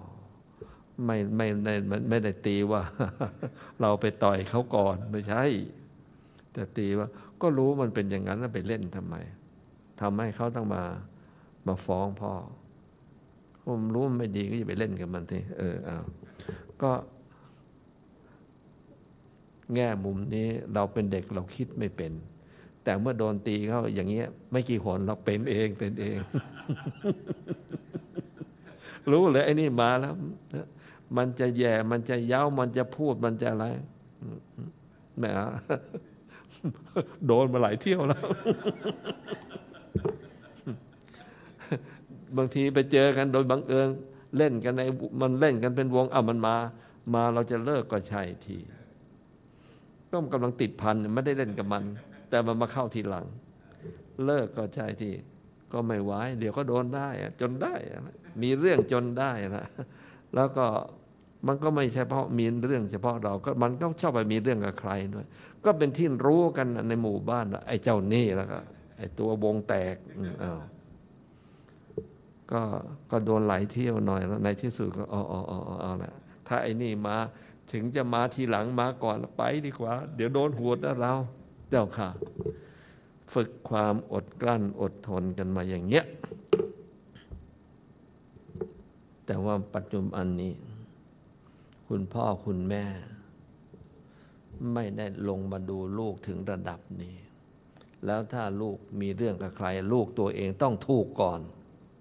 ไม่ได้ตีว่า เราไปต่อยเขาก่อนไม่ใช่แต่ตีว่าก็รู้มันเป็นอย่างนั้นแล้วไปเล่นทำไมทำให้เขาต้องมาฟ้องพ่อผมรู้มันไม่ดีก็อย่าไปเล่นกับมันทีเอาก็แง่มุมนี้เราเป็นเด็กเราคิดไม่เป็นแต่เมื่อโดนตีเขาอย่างเงี้ยไม่กี่หนเราเป็นเอง รู้เลยไอ้นี่มาแล้วมันจะแย่มันจะเย้ามันจะพูดมันจะอะไรแหมโดนมาหลายเที่ยวแล้ว บางทีไปเจอกันโดยบังเอิญเล่นกันมันเล่นกันเป็นวงมันมาเราจะเลิกก็ใช่ทีก็กำลังติดพันไม่ได้เล่นกับมันแต่มันมาเข้าทีหลังเลิกก็ใช่ทีก็ไม่ไหวเดี๋ยวก็โดนได้จนได้มีเรื่องจนได้นะแล้วก็มันก็ไม่ใช่เฉพาะมีเรื่องเฉพาะเราก็มันก็ชอบไปมีเรื่องกับใครด้วยก็เป็นที่รู้กันในหมู่บ้านไอ้เจ้านี่แล้วก็ไอ้ตัววงแตกก็โดนหลายเที่ยวหน่อยแล้วในที่สุดก็เอาละถ้าไอ้นี่มาถึงจะมาทีหลังมาก่อนไปดีกว่าเดี๋ยวโดนหัวนะเราเจ้าค่ะฝึกความอดกลั้นอดทนกันมาอย่างเงี้ยแต่ว่าปัจจุบันนี้คุณพ่อคุณแม่ไม่ได้ลงมาดูลูกถึงระดับนี้แล้วถ้าลูกมีเรื่องกับใครลูกตัวเองต้องถูกก่อน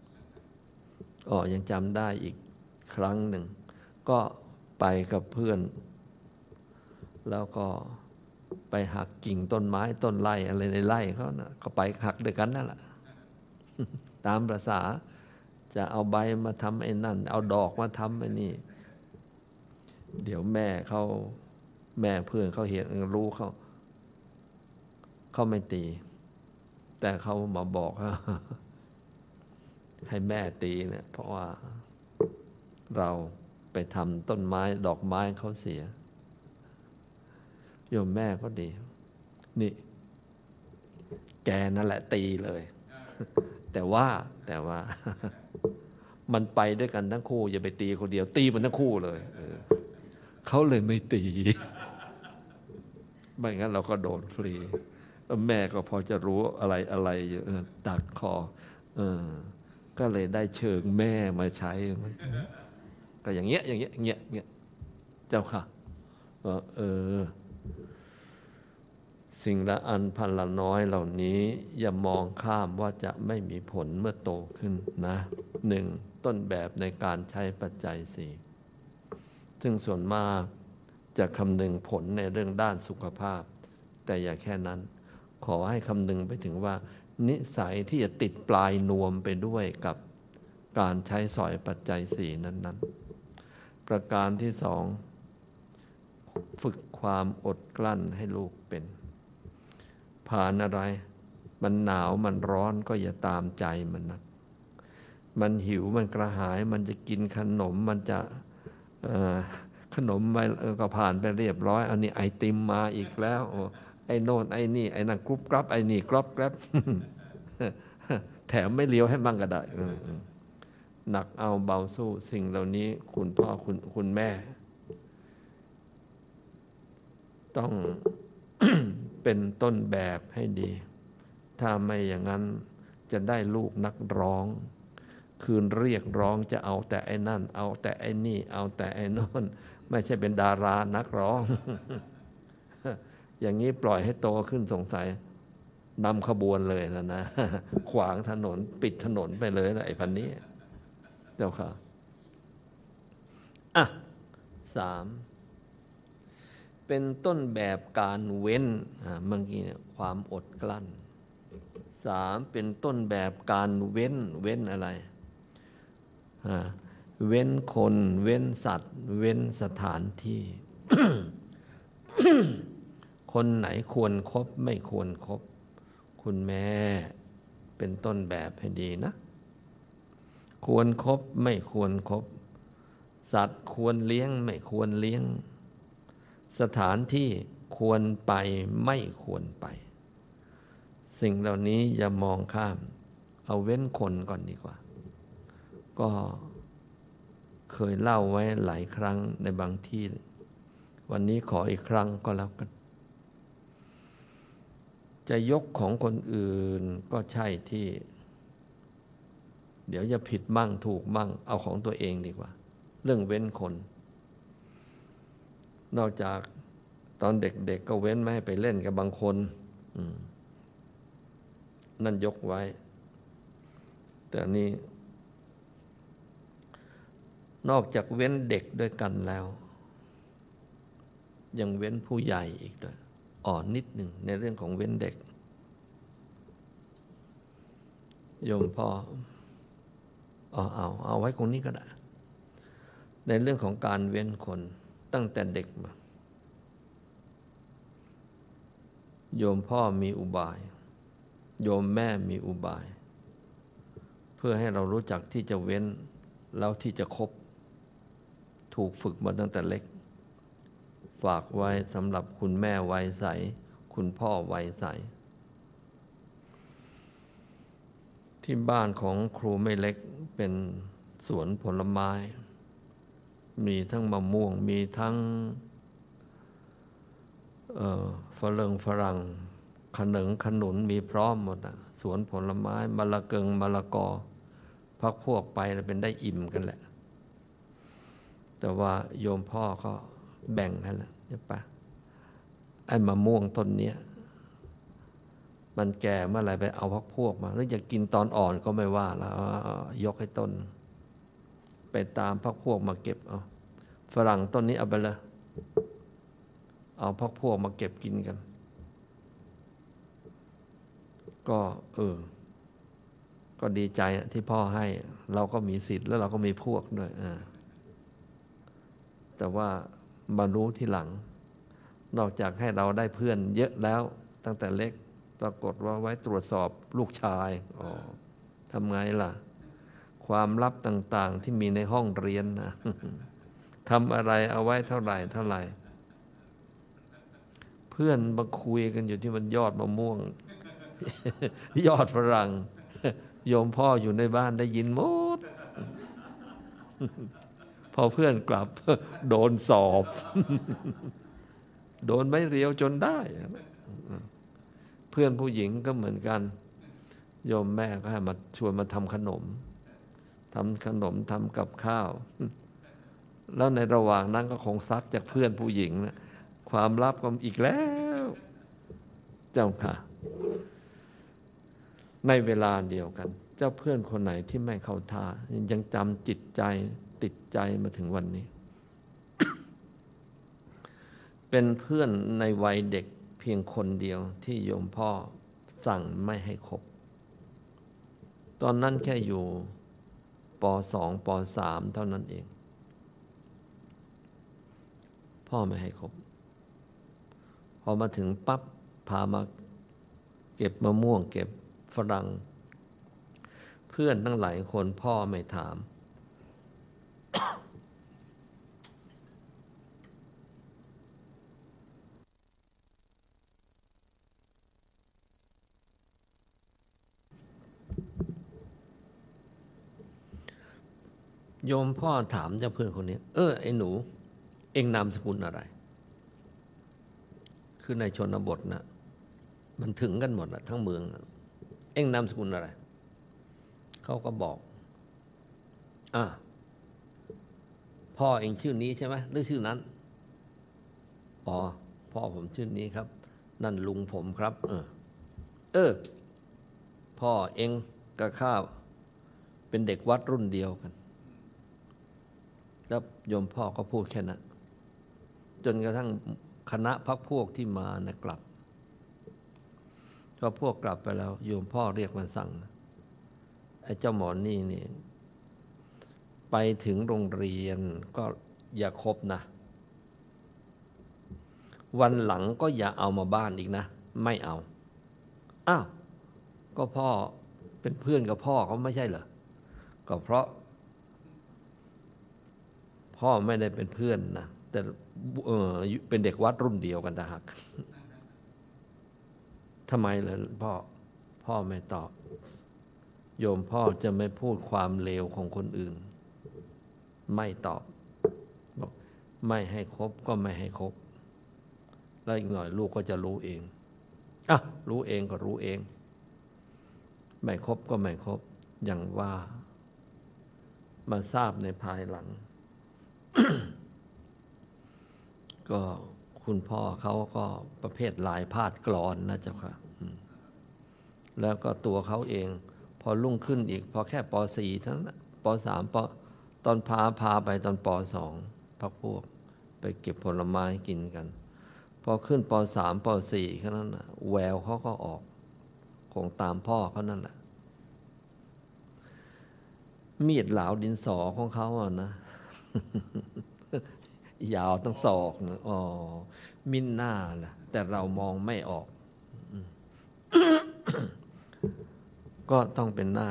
ยังจำได้อีกครั้งหนึ่งก็ไปกับเพื่อนแล้วก็ไปหักกิ่งต้นไม้ต้นไร่อะไรในไร่เขานะก็ไปหักด้วยกันนั่นแหละตามประสาจะเอาใบมาทำไอ้นั่นเอาดอกมาทำไอ้นี่เดี๋ยวแม่เพื่อนเขาเห็นรู้เขาไม่ตีแต่เขามาบอกให้แม่ตีเนี่ยเพราะว่าเราไปทำต้นไม้ดอกไม้เขาเสียโยมแม่ก็ดีนี่แกนั่นแหละตีเลยแต่ว่ามันไปด้วยกันทั้งคู่อย่าไปตีคนเดียวตีมันทั้งคู่เลยเขาเลยไม่ตีไม่งั้นเราก็โดนฟรีแล้วแม่ก็พอจะรู้อะไรอยู่ดักคอก็เลยได้เชิงแม่มาใช้ก็อย่างเงี้ยเจ้าค่ะสิ่งละอันพันละน้อยเหล่านี้อย่ามองข้ามว่าจะไม่มีผลเมื่อโตขึ้นนะ1ต้นแบบในการใช้ปัจจัย4ซึ่งส่วนมากจะคำนึงผลในเรื่องด้านสุขภาพแต่อย่าแค่นั้นขอให้คำนึงไปถึงว่านิสัยที่จะติดปลายนวมไปด้วยกับการใช้สอยปัจจัย4นั้นประการที่2ฝึกความอดกลั้นให้ลูกเป็นผ่านอะไรมันหนาวมันร้อนก็อย่าตามใจมันนะมันหิวมันกระหายมันจะกินขนมมันจะขนมไปก็ผ่านไปเรียบร้อยอันนี้ไอติมมาอีกแล้วไอ้โน่นไอ้นี่ไอ้นั่นกรุบกรับไอ้นี่กรอบแกรบ แถมไม่เลี้ยวให้มั่งก็ได้หนักเอาเบาสู้สิ่งเหล่านี้คุณพ่อคุณแม่ต้อง เป็นต้นแบบให้ดีถ้าไม่อย่างนั้นจะได้ลูกนักร้องคืนเรียกร้องจะเอาแต่ไอ้นั่นเอาแต่ไอ้นี่เอาแต่ไอ้โน่นไม่ใช่เป็นดารานักร้อง อย่างนี้ปล่อยให้โตขึ้นสงสัยนำขบวนเลยนะ ขวางถนนปิดถนนไปเลยนะไอ้พันนี้เจ้าค่ะ3เป็นต้นแบบการเว้นเมื่อกี้เนี่ยความอดกลั้น3เป็นต้นแบบการเว้นอะไรเว้นคนเว้นสัตว์ เว้นสถานที่ คนไหนควรครบไม่ควรครบคุณแม่เป็นต้นแบบให้ดีนะควรครบไม่ควรครบสัตว์ควรเลี้ยงไม่ควรเลี้ยงสถานที่ควรไปไม่ควรไปสิ่งเหล่านี้อย่ามองข้ามเอาเว้นคนก่อนดีกว่าก็เคยเล่าไว้หลายครั้งในบางที่วันนี้ขออีกครั้งก็แล้วกันจะยกของคนอื่นก็ใช่ที่เดี๋ยวจะผิดมั่งถูกมั่งเอาของตัวเองดีกว่าเรื่องเว้นคนนอกจากตอนเด็กๆก็เว้นไม่ให้ไปเล่นกับบางคนนั่นยกไว้แต่นี้นอกจากเว้นเด็กด้วยกันแล้วยังเว้นผู้ใหญ่อีกด้วยอ่อนนิดหนึ่งในเรื่องของเว้นเด็กโยมพ่อเอาไว้ตรงนี้ก็ได้ในเรื่องของการเว้นคนตั้งแต่เด็กมาโยมพ่อมีอุบายโยมแม่มีอุบายเพื่อให้เรารู้จักที่จะเว้นแล้วที่จะคบถูกฝึกมาตั้งแต่เล็กฝากไว้สำหรับคุณแม่วัยใสคุณพ่อวัยใสที่บ้านของครูไม่เล็กเป็นสวนผลไม้มีทั้งมะม่วงมีทั้งฝรั่งขนุนมีพร้อมหมดอ่ะสวนผลไม้มะละเกิงมะละกอพักพวกไปแล้วเป็นได้อิ่มกันแหละแต่ว่าโยมพ่อก็แบ่งให้แล้วใช่ปะไอ้มะม่วงต้นเนี้ยมันแก่เมื่อไหร่ไปเอาพักพวกมาหรือจะกินตอนอ่อนก็ไม่ว่าแล้วยกให้ต้นไปตามพักพวกมาเก็บเอาฝรั่งต้นนี้เอาไปเลยเอาพักพวกมาเก็บกินกันก็ก็ดีใจที่พ่อให้เราก็มีสิทธิ์แล้วเราก็มีพวกด้วยแต่ว่ามารู้ทีหลังนอกจากให้เราได้เพื่อนเยอะแล้วตั้งแต่เล็กปรากฏว่าไว้ตรวจสอบลูกชายทำไงล่ะความลับต่างๆที่มีในห้องเรียนนะทำอะไรเอาไว้เท่าไหร่เพื่อนมาคุยกันอยู่ที่มันยอดมะม่วง ยอดฝรั่งโยมพ่ออยู่ในบ้านได้ยินหมด พอเพื่อนกลับ โดนสอบ โดนไม้เรียวจนได้เพื่อนผู้หญิงก็เหมือนกันโยมแม่ก็ให้มาชวนมาทำขนมทำกับข้าว แล้วในระหว่างนั้นก็คงซักจากเพื่อนผู้หญิงนะความลับก็อีกแล้วเจ้าค่ะในเวลาเดียวกันเจ้าเพื่อนคนไหนที่ไม่เข้าท่ายังจำจิตใจติดใจมาถึงวันนี้ เป็นเพื่อนในวัยเด็กเพียงคนเดียวที่โยมพ่อสั่งไม่ให้คบตอนนั้นแค่อยู่ป.2 ป.3 เท่านั้นเองพ่อไม่ให้คบพอมาถึงปั๊บพามาเก็บมะม่วงเก็บฝรั่งเพื่อนทั้งหลายคนพ่อไม่ถาม โยมพ่อถามเจ้าเพื่อนคนนี้ไอ้หนูเอ็งนามสกุลอะไรคือในชนบทนะมันถึงกันหมดนะทั้งเมืองเอ็งนามสกุลอะไรเขาก็บอกพ่อเอ็งชื่อนี้ใช่ไหมหรือชื่อนั้นพ่อผมชื่อนี้ครับนั่นลุงผมครับพ่อเอ็งกับข้าเป็นเด็กวัดรุ่นเดียวกันแล้วโยมพ่อก็พูดแค่นั้นจนกระทั่งคณะพรรคพวกที่มานะกลับพอพวกกลับไปแล้วโยมพ่อเรียกมาสั่งไอ้เจ้าหมอนี่ไปถึงโรงเรียนก็อย่าคบนะวันหลังก็อย่าเอามาบ้านอีกนะไม่เอาอ้าวก็พ่อเป็นเพื่อนกับพ่อเขาไม่ใช่เหรอก็เพราะพ่อไม่ได้เป็นเพื่อนนะแต่เป็นเด็กวัดรุ่นเดียวกันต่างหากทำไมล่ะพ่อไม่ตอบโยมพ่อจะไม่พูดความเลวของคนอื่นไม่ตอบบอกไม่ให้คบก็ไม่ให้คบแล้วอีกหน่อยลูกก็จะรู้เองรู้เองก็รู้เองไม่คบก็ไม่คบอย่างว่ามาทราบในภายหลัง ก็คุณพ่อเขาก็ประเภทลายพาดกลอนนะเจ้าค่ะแล้วก็ตัวเขาเองพอรุ่งขึ้นอีกพอแค่ป .4 ทั้งป .3 ตอนพาไปตอนป .2 พักพวกไปเก็บผลไม้กินกันพอขึ้นป .3 ป .4 แค่นั้นนะแววเขาก็ออกคงตามพ่อเขานั่นแหละมีดเหลาดินสอของเขาอ่ะนะ ยาวตั้งศอกนะมินหน้าล่ะแต่เรามองไม่ออก ก็ต้องเป็นหน้า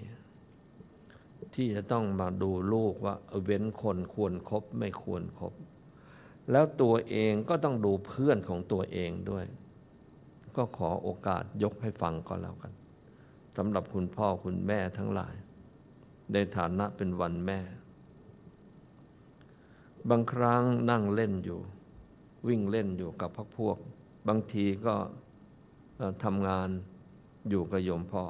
ที่จะต้องมาดูลูกว่าเว้นคนควรครบไม่ควรครบแล้วตัวเองก็ต้องดูเพื่อนของตัวเองด้วยก็ขอโอกาสยกให้ฟังก็แล้วกันสำหรับคุณพ่อคุณแม่ทั้งหลายในฐานะเป็นวันแม่บางครั้งนั่งเล่นอยู่วิ่งเล่นอยู่กับพวกบางทีก็ทำงานอยู่กับโยมพ่อ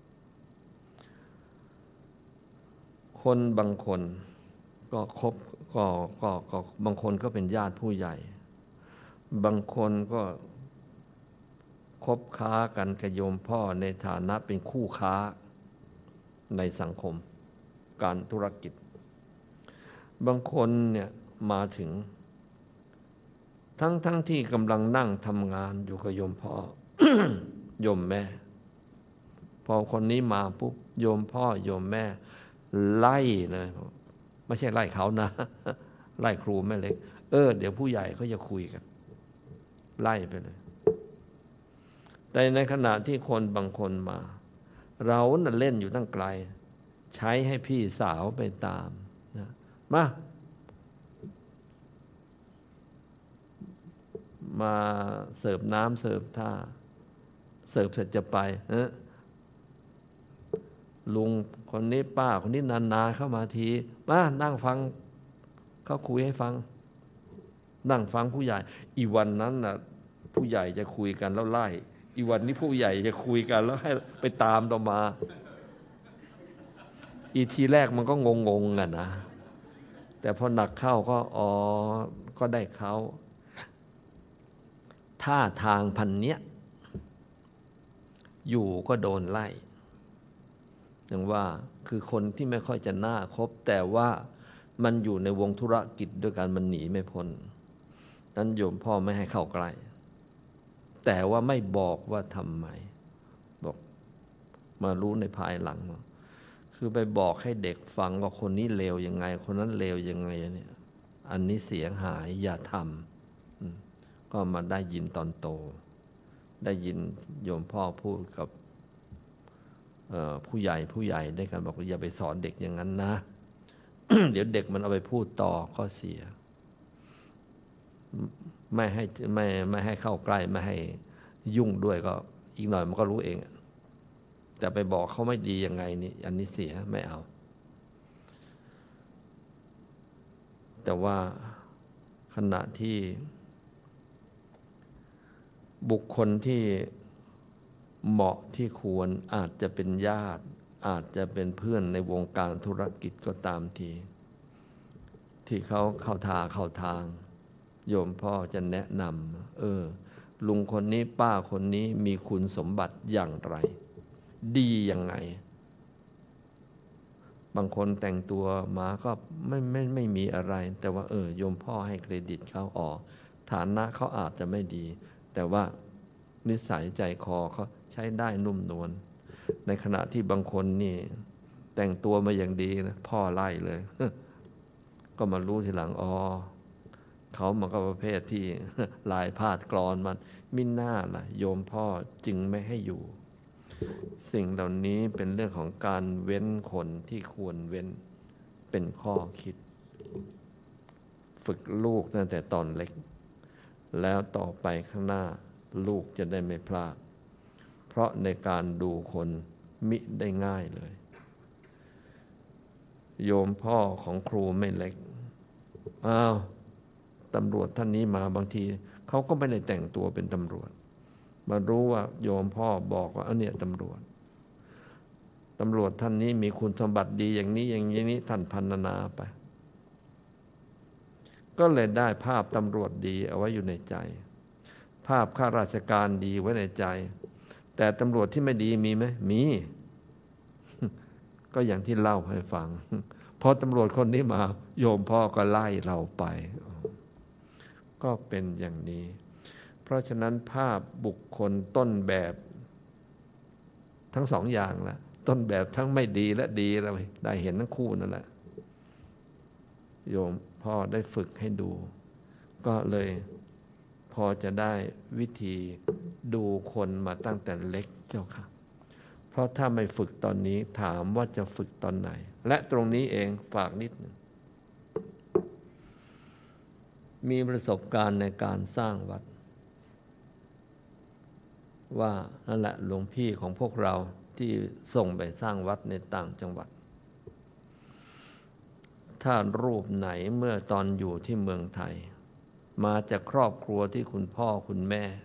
คนบางคนก็คบก็บางคนก็เป็นญาติผู้ใหญ่บางคนก็คบค้ากันกับโยมพ่อในฐานะเป็นคู่ค้าในสังคมการธุรกิจบางคนเนี่ยมาถึงทั้งที่กำลังนั่งทำงานอยู่กับโยมพ่อ โยมแม่พอคนนี้มาปุ๊บโยมพ่อโยมแม่ไล่เลยไม่ใช่ไล่เขานะ ไล่ครูแม่เล็กเดี๋ยวผู้ใหญ่เขาจะคุยกันไล่ไปเลยแต่ในขณะที่คนบางคนมาเราน่ะเล่นอยู่ตั้งไกลใช้ให้พี่สาวไปตามนะมาเสิร์ฟน้ำเสิร์ฟท่าเสิร์ฟเสร็จจะไปลุงคนนี้ป้าคนนี้นานๆเข้ามาทีมานั่งฟังเขาคุยให้ฟังนั่งฟังผู้ใหญ่อีวันนั้นน่ะผู้ใหญ่จะคุยกันแล้วไล่อีวันนี้ผู้ใหญ่จะคุยกันแล้วให้ไปตามต่อมาอีทีแรกมันก็งงๆอ่ะนะแต่พอหนักเข้าก็ได้เขาท่าทางพันเนี้ยอยู่ก็โดนไล่อย่างว่าคือคนที่ไม่ค่อยจะน่าคบแต่ว่ามันอยู่ในวงธุรกิจด้วยกันมันหนีไม่พ้นนั้นโยมพ่อไม่ให้เข้าใกล้แต่ว่าไม่บอกว่าทำไมบอกมารู้ในภายหลังคือไปบอกให้เด็กฟังว่าคนนี้เลวยังไงคนนั้นเลวยังไงเนี่ยอันนี้เสียหายอย่าทำก็มาได้ยินตอนโตได้ยินโยมพ่อพูดกับผู้ใหญ่ด้วยกันบอกว่าอย่าไปสอนเด็กอย่างนั้นนะ เดี๋ยวเด็กมันเอาไปพูดต่อก็เสียไม่ให้เข้าใกล้ไม่ให้ยุ่งด้วยก็อีกหน่อยมันก็รู้เองแต่ไปบอกเขาไม่ดียังไงนี่อันนี้เสียไม่เอาแต่ว่าขณะที่บุคคลที่เหมาะที่ควรอาจจะเป็นญาติอาจจะเป็นเพื่อนในวงการธุรกิจก็ตามทีที่เขาเข้าทางโยมพ่อจะแนะนำลุงคนนี้ป้าคนนี้มีคุณสมบัติอย่างไรดียังไงบางคนแต่งตัวมาก็ไม่มีอะไรแต่ว่าโยมพ่อให้เครดิตเขาฐานะเขาอาจจะไม่ดีแต่ว่านิสัยใจคอเขาใช้ได้นุ่มนวลในขณะที่บางคนนี่แต่งตัวมาอย่างดีนะพ่อไล่เลย ก็มารู้ทีหลังอ๋อเขามันก็ประเภทที่ ลายพาดกลอนมันมิน่าล่ะโยมพ่อจึงไม่ให้อยู่ สิ่งเหล่านี้เป็นเรื่องของการเว้นคนที่ควรเว้นเป็นข้อคิด ฝึกลูกตั้งแต่ตอนเล็ก แล้วต่อไปข้างหน้าลูกจะได้ไม่พลาด เพราะในการดูคนมิได้ง่ายเลย โยมพ่อของครูไม่เล็กอ้าวตำรวจท่านนี้มาบางทีเขาก็ไม่ได้แต่งตัวเป็นตำรวจมารู้ว่าโยมพ่อบอกว่าเนี่ยตำรวจท่านนี้มีคุณสมบัติดีอย่างนี้อย่างนี้ท่านพรรณนาไปก็เลยได้ภาพตำรวจดีเอาไว้อยู่ในใจภาพข้าราชการดีไว้ในใจ แต่ตำรวจที่ไม่ดีมีไหมมี ก็อย่างที่เล่าให้ฟังพอตำรวจคนนี้มาโยมพ่อก็ไล่เราไปก็เป็นอย่างนี้เพราะฉะนั้นภาพบุคคลต้นแบบทั้งสองอย่างละต้นแบบทั้งไม่ดีและดีเราได้เห็นทั้งคู่นั่นแหละโยมพ่อได้ฝึกให้ดูก็เลยพอจะได้วิธีดูคนมาตั้งแต่เล็กเจ้าค่ะเพราะถ้าไม่ฝึกตอนนี้ถามว่าจะฝึกตอนไหนและตรงนี้เองฝากนิดหนึ่งมีประสบการณ์ในการสร้างวัดว่านั่นแหละหลวงพี่ของพวกเราที่ส่งไปสร้างวัดในต่างจังหวัดถ้ารูปไหนเมื่อตอนอยู่ที่เมืองไทยมาจากครอบครัวที่คุณพ่อคุณแม่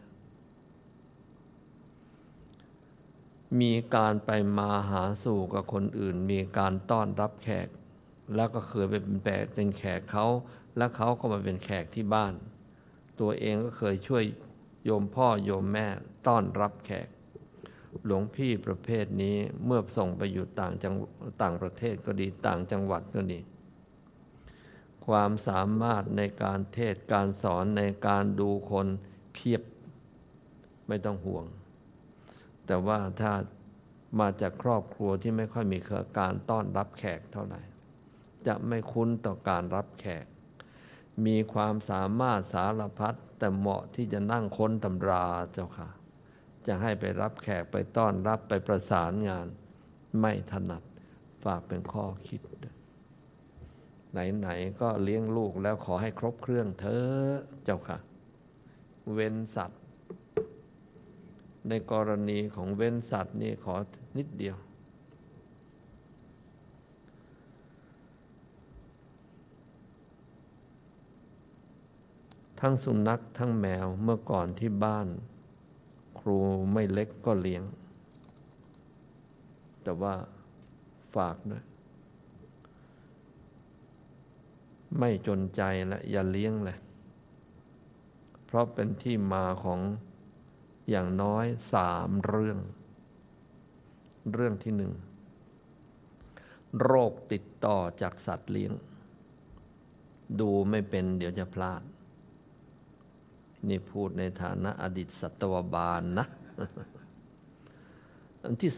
มีการไปมาหาสู่กับคนอื่นมีการต้อนรับแขกแล้วก็เคยไปเป็นแขกเขาแล้วเขาก็มาเป็นแขกที่บ้านตัวเองก็เคยช่วยโยมพ่อโยมแม่ต้อนรับแขกหลวงพี่ประเภทนี้เมื่อส่งไปอยู่ต่างประเทศก็ดีต่างจังหวัดก็ดีความสามารถในการเทศการสอนในการดูคนเพียบไม่ต้องห่วงแต่ว่าถ้ามาจากครอบครัวที่ไม่ค่อยมีการต้อนรับแขกเท่าไหร่จะไม่คุ้นต่อการรับแขกมีความสามารถสารพัดแต่เหมาะที่จะนั่งค้นตำราเจ้าค่ะจะให้ไปรับแขกไปต้อนรับไปประสานงานไม่ถนัดฝากเป็นข้อคิดไหนๆก็เลี้ยงลูกแล้วขอให้ครบเครื่องเถอะเจ้าค่ะเว้นสัตว์ในกรณีของเว้นสัตว์นี่ขอนิดเดียวทั้งสุนัขทั้งแมวเมื่อก่อนที่บ้านครูไม่เล็กก็เลี้ยงแต่ว่าฝากด้วยไม่จนใจและอย่าเลี้ยงเลยเพราะเป็นที่มาของอย่างน้อย3 เรื่องที่1โรคติดต่อจากสัตว์เลี้ยงดูไม่เป็นเดี๋ยวจะพลาดนี่พูดในฐานะอดีตสัตวบาลนะ อันที่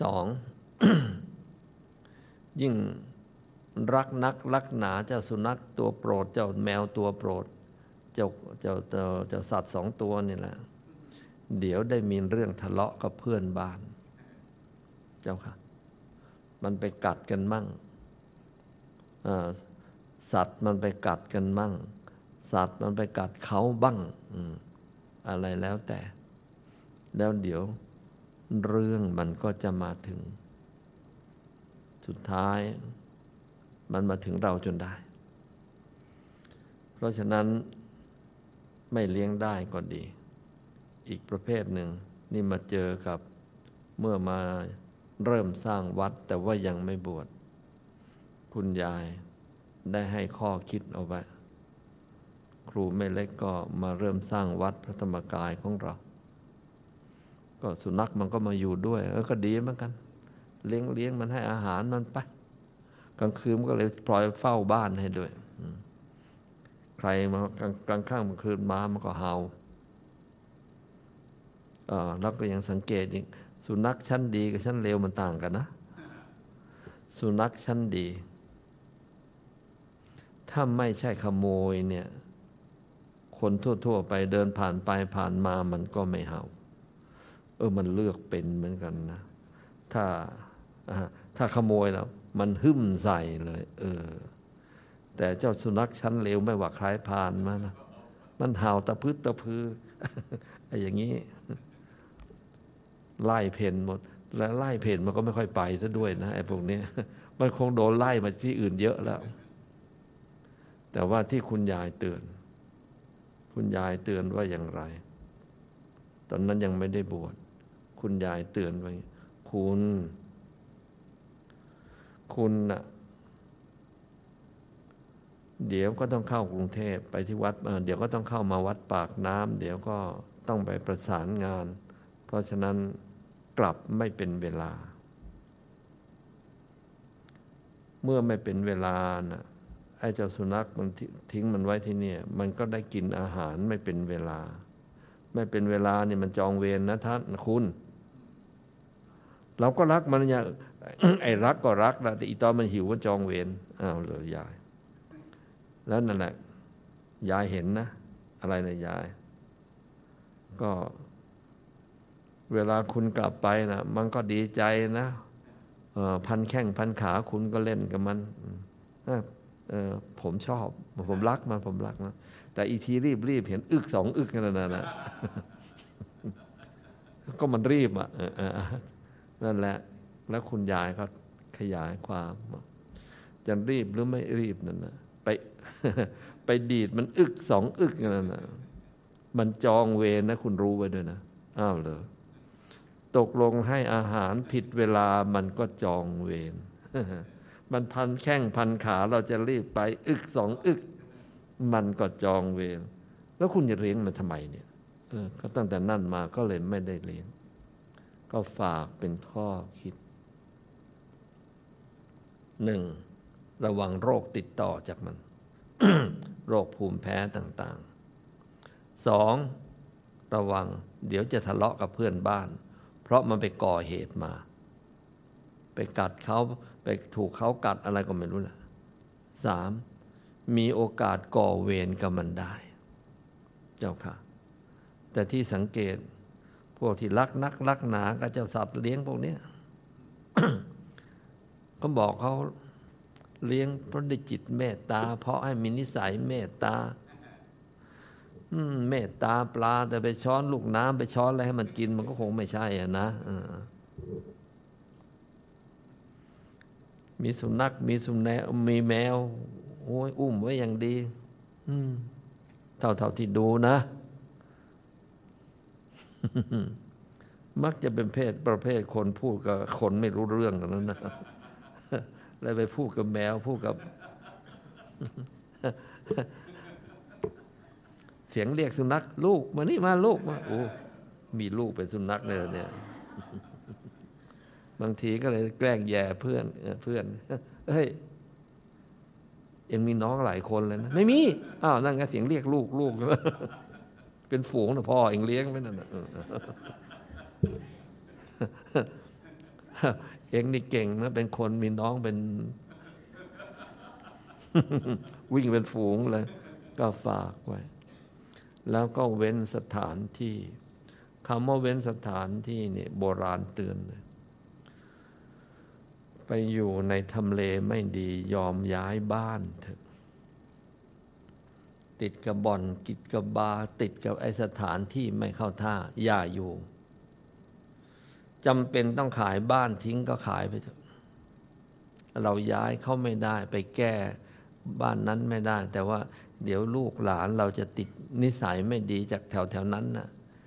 2 ยิ่งรักนักรักหนาเจ้าสุนัขตัวโปรดเจ้าแมวตัวโปรดเจ้าสัตว์2 ตัวนี่แหละเดี๋ยวได้มีเรื่องทะเลาะกับเพื่อนบ้านเจ้าค่ะมันไปกัดกันมั่งสัตว์มันไปกัดกันมั่งสัตว์มันไปกัดเขาบ้างอะไรแล้วแต่แล้วเดี๋ยวเรื่องมันก็จะมาถึงสุดท้ายมันมาถึงเราจนได้เพราะฉะนั้นไม่เลี้ยงได้ก็ดีอีกประเภทหนึ่งนี่มาเจอกับเมื่อมาเริ่มสร้างวัดแต่ว่ายังไม่บวชคุณยายได้ให้ข้อคิดเอาไว้ครูไม่เล็กก็มาเริ่มสร้างวัดพระธรรมกายของเราก็สุนัขมันก็มาอยู่ด้วยก็ดีเหมือนกันเลี้ยงมันให้อาหารมันไปกลางคืนมันก็เลยปล่อยเฝ้าบ้านให้ด้วยใครมากลางค่ำกลางคืนมามันก็เห่าแล้วก็ยังสังเกตอีกสุนัขชั้นดีกับชั้นเลวมันต่างกันนะสุนัขชั้นดีถ้าไม่ใช่ขโมยเนี่ยคนทั่วๆไปเดินผ่านไปผ่านมามันก็ไม่เห่ามันเลือกเป็นเหมือนกันนะถ้าขโมยแล้วมันหึ่มใส่เลยแต่เจ้าสุนัขชั้นเลวไม่ว่าใครผ่านมานะมันเห่าตะพึดตะพือ ไอ้อย่างนี้ไล่เพ่นหมดและไล่เพ่นมันก็ไม่ค่อยไปซะด้วยนะไอ้พวกนี้ มันคงโดนไล่มาที่อื่นเยอะแล้วแต่ว่าที่คุณยายเตือนว่าอย่างไรตอนนั้นยังไม่ได้บวชคุณยายเตือนไว้คุณน่ะเดี๋ยวก็ต้องเข้ากรุงเทพไปที่วัดเดี๋ยวก็ต้องเข้ามาวัดปากน้ำเดี๋ยวก็ต้องไปประสานงานเพราะฉะนั้นกลับไม่เป็นเวลาเมื่อไม่เป็นเวลาน่ะไอ้เจ้าสุนัขมันทิ้งมันไว้ที่นี่มันก็ได้กินอาหารไม่เป็นเวลานี่มันจองเวรนะท่านคุณเราก็รักมันอย่าง ไอ้รักก็รักนะแต่อีตอนมันหิวก็จองเวรเลยยายแล้วนั่นแหละยายเห็นนะอะไรนะยายก็เวลาคุณกลับไปนะมันก็ดีใจนะพันแข้งพันขาคุณก็เล่นกับมันผมชอบผมรักมันแต่อีทีรีบเห็นสองอึกนั่นนะก็มันรีบนั่นแหละแล้วคุณยายก็ขยายความจะรีบหรือไม่รีบนั่นนะไปดีดมันสองอึกนั่นนะมันจองเวรนะคุณรู้ไว้ด้วยนะเหรอตกลงให้อาหารผิดเวลามันก็จองเวร มันพันแข้งพันขาเราจะรีบไปสองอึกมันก็จองเวรแล้วคุณจะเลี้ยงมันทำไมเนี่ยก็ตั้งแต่นั่นมาก็เลยไม่ได้เลี้ยงก็ฝากเป็นข้อคิด 1. ระวังโรคติดต่อจากมัน โรคภูมิแพ้ต่างๆ 2. ระวังเดี๋ยวจะทะเลาะกับเพื่อนบ้านเพราะมันไปก่อเหตุมาไปกัดเขาไปถูกเขากัดอะไรก็ไม่รู้แหละ 3. มีโอกาสก่อเวรกับมันได้เจ้าค่ะแต่ที่สังเกตพวกที่รักนักรักหนากับเจ้าสัตว์เลี้ยงพวกนี้ ก็บอกเขาเลี้ยงเพราะได้จิตเมตตาเพราะให้มีนิสัยเมตตาเมตตาปลาแต่ไปช้อนลูกน้ำไปช้อนอะไรให้มันกินมันก็คงไม่ใช่นะมีสุนัขมีแมวโอ้ยอุ้มไว้อย่างดีเท่าที่ดูนะ มักจะเป็นประเภทคนพูดกับคนไม่รู้เรื่องกันนั้นนะ แล้วไปพูดกับแมวพูดกับ เสียงเรียกสุนัขลูกมานี่มาลูกมาโอ้มีลูกเป็นสุนัขเลยเนี่ย บางทีก็เลยแกล้งแย่เพื่อนเฮ้ยเอ็งมีน้องหลายคนเลยนะไม่มีนั่นก็เสียงเรียกลูก เป็นฝูงนะพ่อเอ็งเลี้ยงไว้นั่นนะเอ็งนี่เก่งนะเป็นคนมีน้องเป็น วิ่งเป็นฝูงเลยก็ฝากไว้แล้วก็เว้นสถานที่คำว่าเว้นสถานที่นี่โบราณเตือนเลยไปอยู่ในทำเลไม่ดียอมย้ายบ้านเถอะติดกับบ่อนติดกับบาร์ติดกับไอสถานที่ไม่เข้าท่าอย่าอยู่จำเป็นต้องขายบ้านทิ้งก็ขายไปเถอะเราย้ายเขาไม่ได้ไปแก้บ้านนั้นไม่ได้แต่ว่าเดี๋ยวลูกหลานเราจะติดนิสัยไม่ดีจากแถวนั้นนะ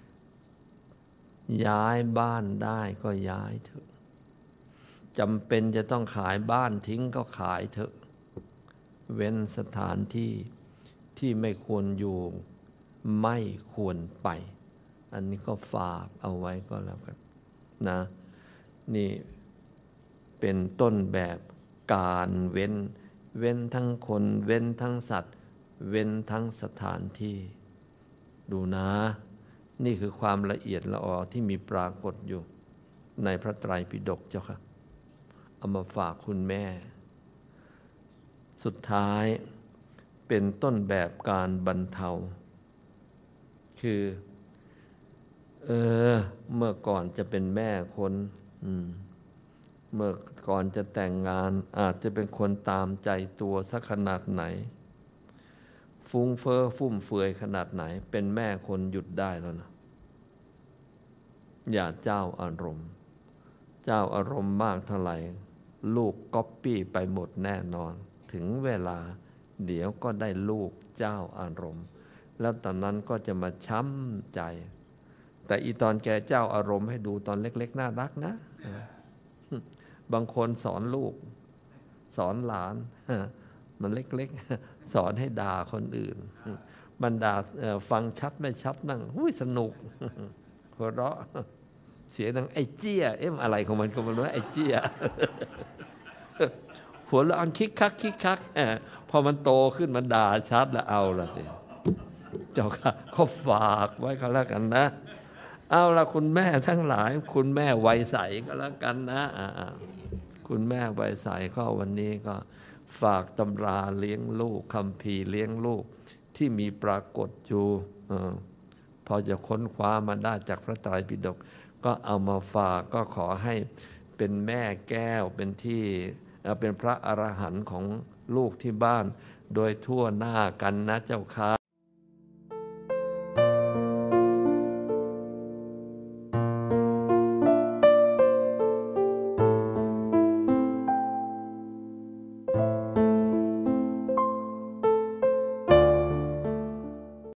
ย้ายบ้านได้ก็ย้ายเถอะจำเป็นจะต้องขายบ้านทิ้งก็ขายเถอะเว้นสถานที่ที่ไม่ควรอยู่ไม่ควรไปอันนี้ก็ฝากเอาไว้ก็แล้วกันนะนี่เป็นต้นแบบการเว้นทั้งคนเว้นทั้งสัตว์เว้นทั้งสถานที่ดูนะนี่คือความละเอียดละออที่มีปรากฏอยู่ในพระไตรปิฎกเจ้าค่ะเอามาฝากคุณแม่ สุดท้ายเป็นต้นแบบการบรรเทาคือเมื่อก่อนจะเป็นแม่คนเมื่อก่อนจะแต่งงานอาจจะเป็นคนตามใจตัวสักขนาดไหนฟุ้งเฟ้อฟุ่มเฟือยขนาดไหนเป็นแม่คนหยุดได้แล้วนะอย่าเจ้าอารมณ์มากเท่าไหร่ลูกก๊อปปี้ไปหมดแน่นอนถึงเวลาเดี๋ยวก็ได้ลูกเจ้าอารมณ์แล้วตอนนั้นก็จะมาช้ำใจแต่อีตอนแกเจ้าอารมณ์ให้ดูตอนเล็กๆน่ารักนะบางคนสอนลูกสอนหลานมันเล็กๆสอนให้ด่าคนอื่นบรรดาฟังชัดไม่ชัดนั่งสนุกหัวเราะเสียงดังไอ้เจี้ยอะไรของมันก็ไม่รู้ไอ้เจี้ยหัวเราะคิกคักพอมันโตขึ้นมันด่าชัดแล้วเอาละสิเจ้าค่ะเขาฝากไว้ก็แล้วกันนะเอาละคุณแม่ทั้งหลายคุณแม่ไวยใสก็แล้วกันนะคุณแม่ไวยใสก็วันนี้ก็ฝากตำราเลี้ยงลูกคัมภีร์เลี้ยงลูกที่มีปรากฏอยู่พอจะค้นคว้ามาได้จากพระไตรปิฎกก็เอามาฝากก็ขอให้เป็นแม่แก้วเป็นที่เป็นพระอรหันต์ของลูกที่บ้านโดยทั่วหน้ากันนะเจ้าค่ะ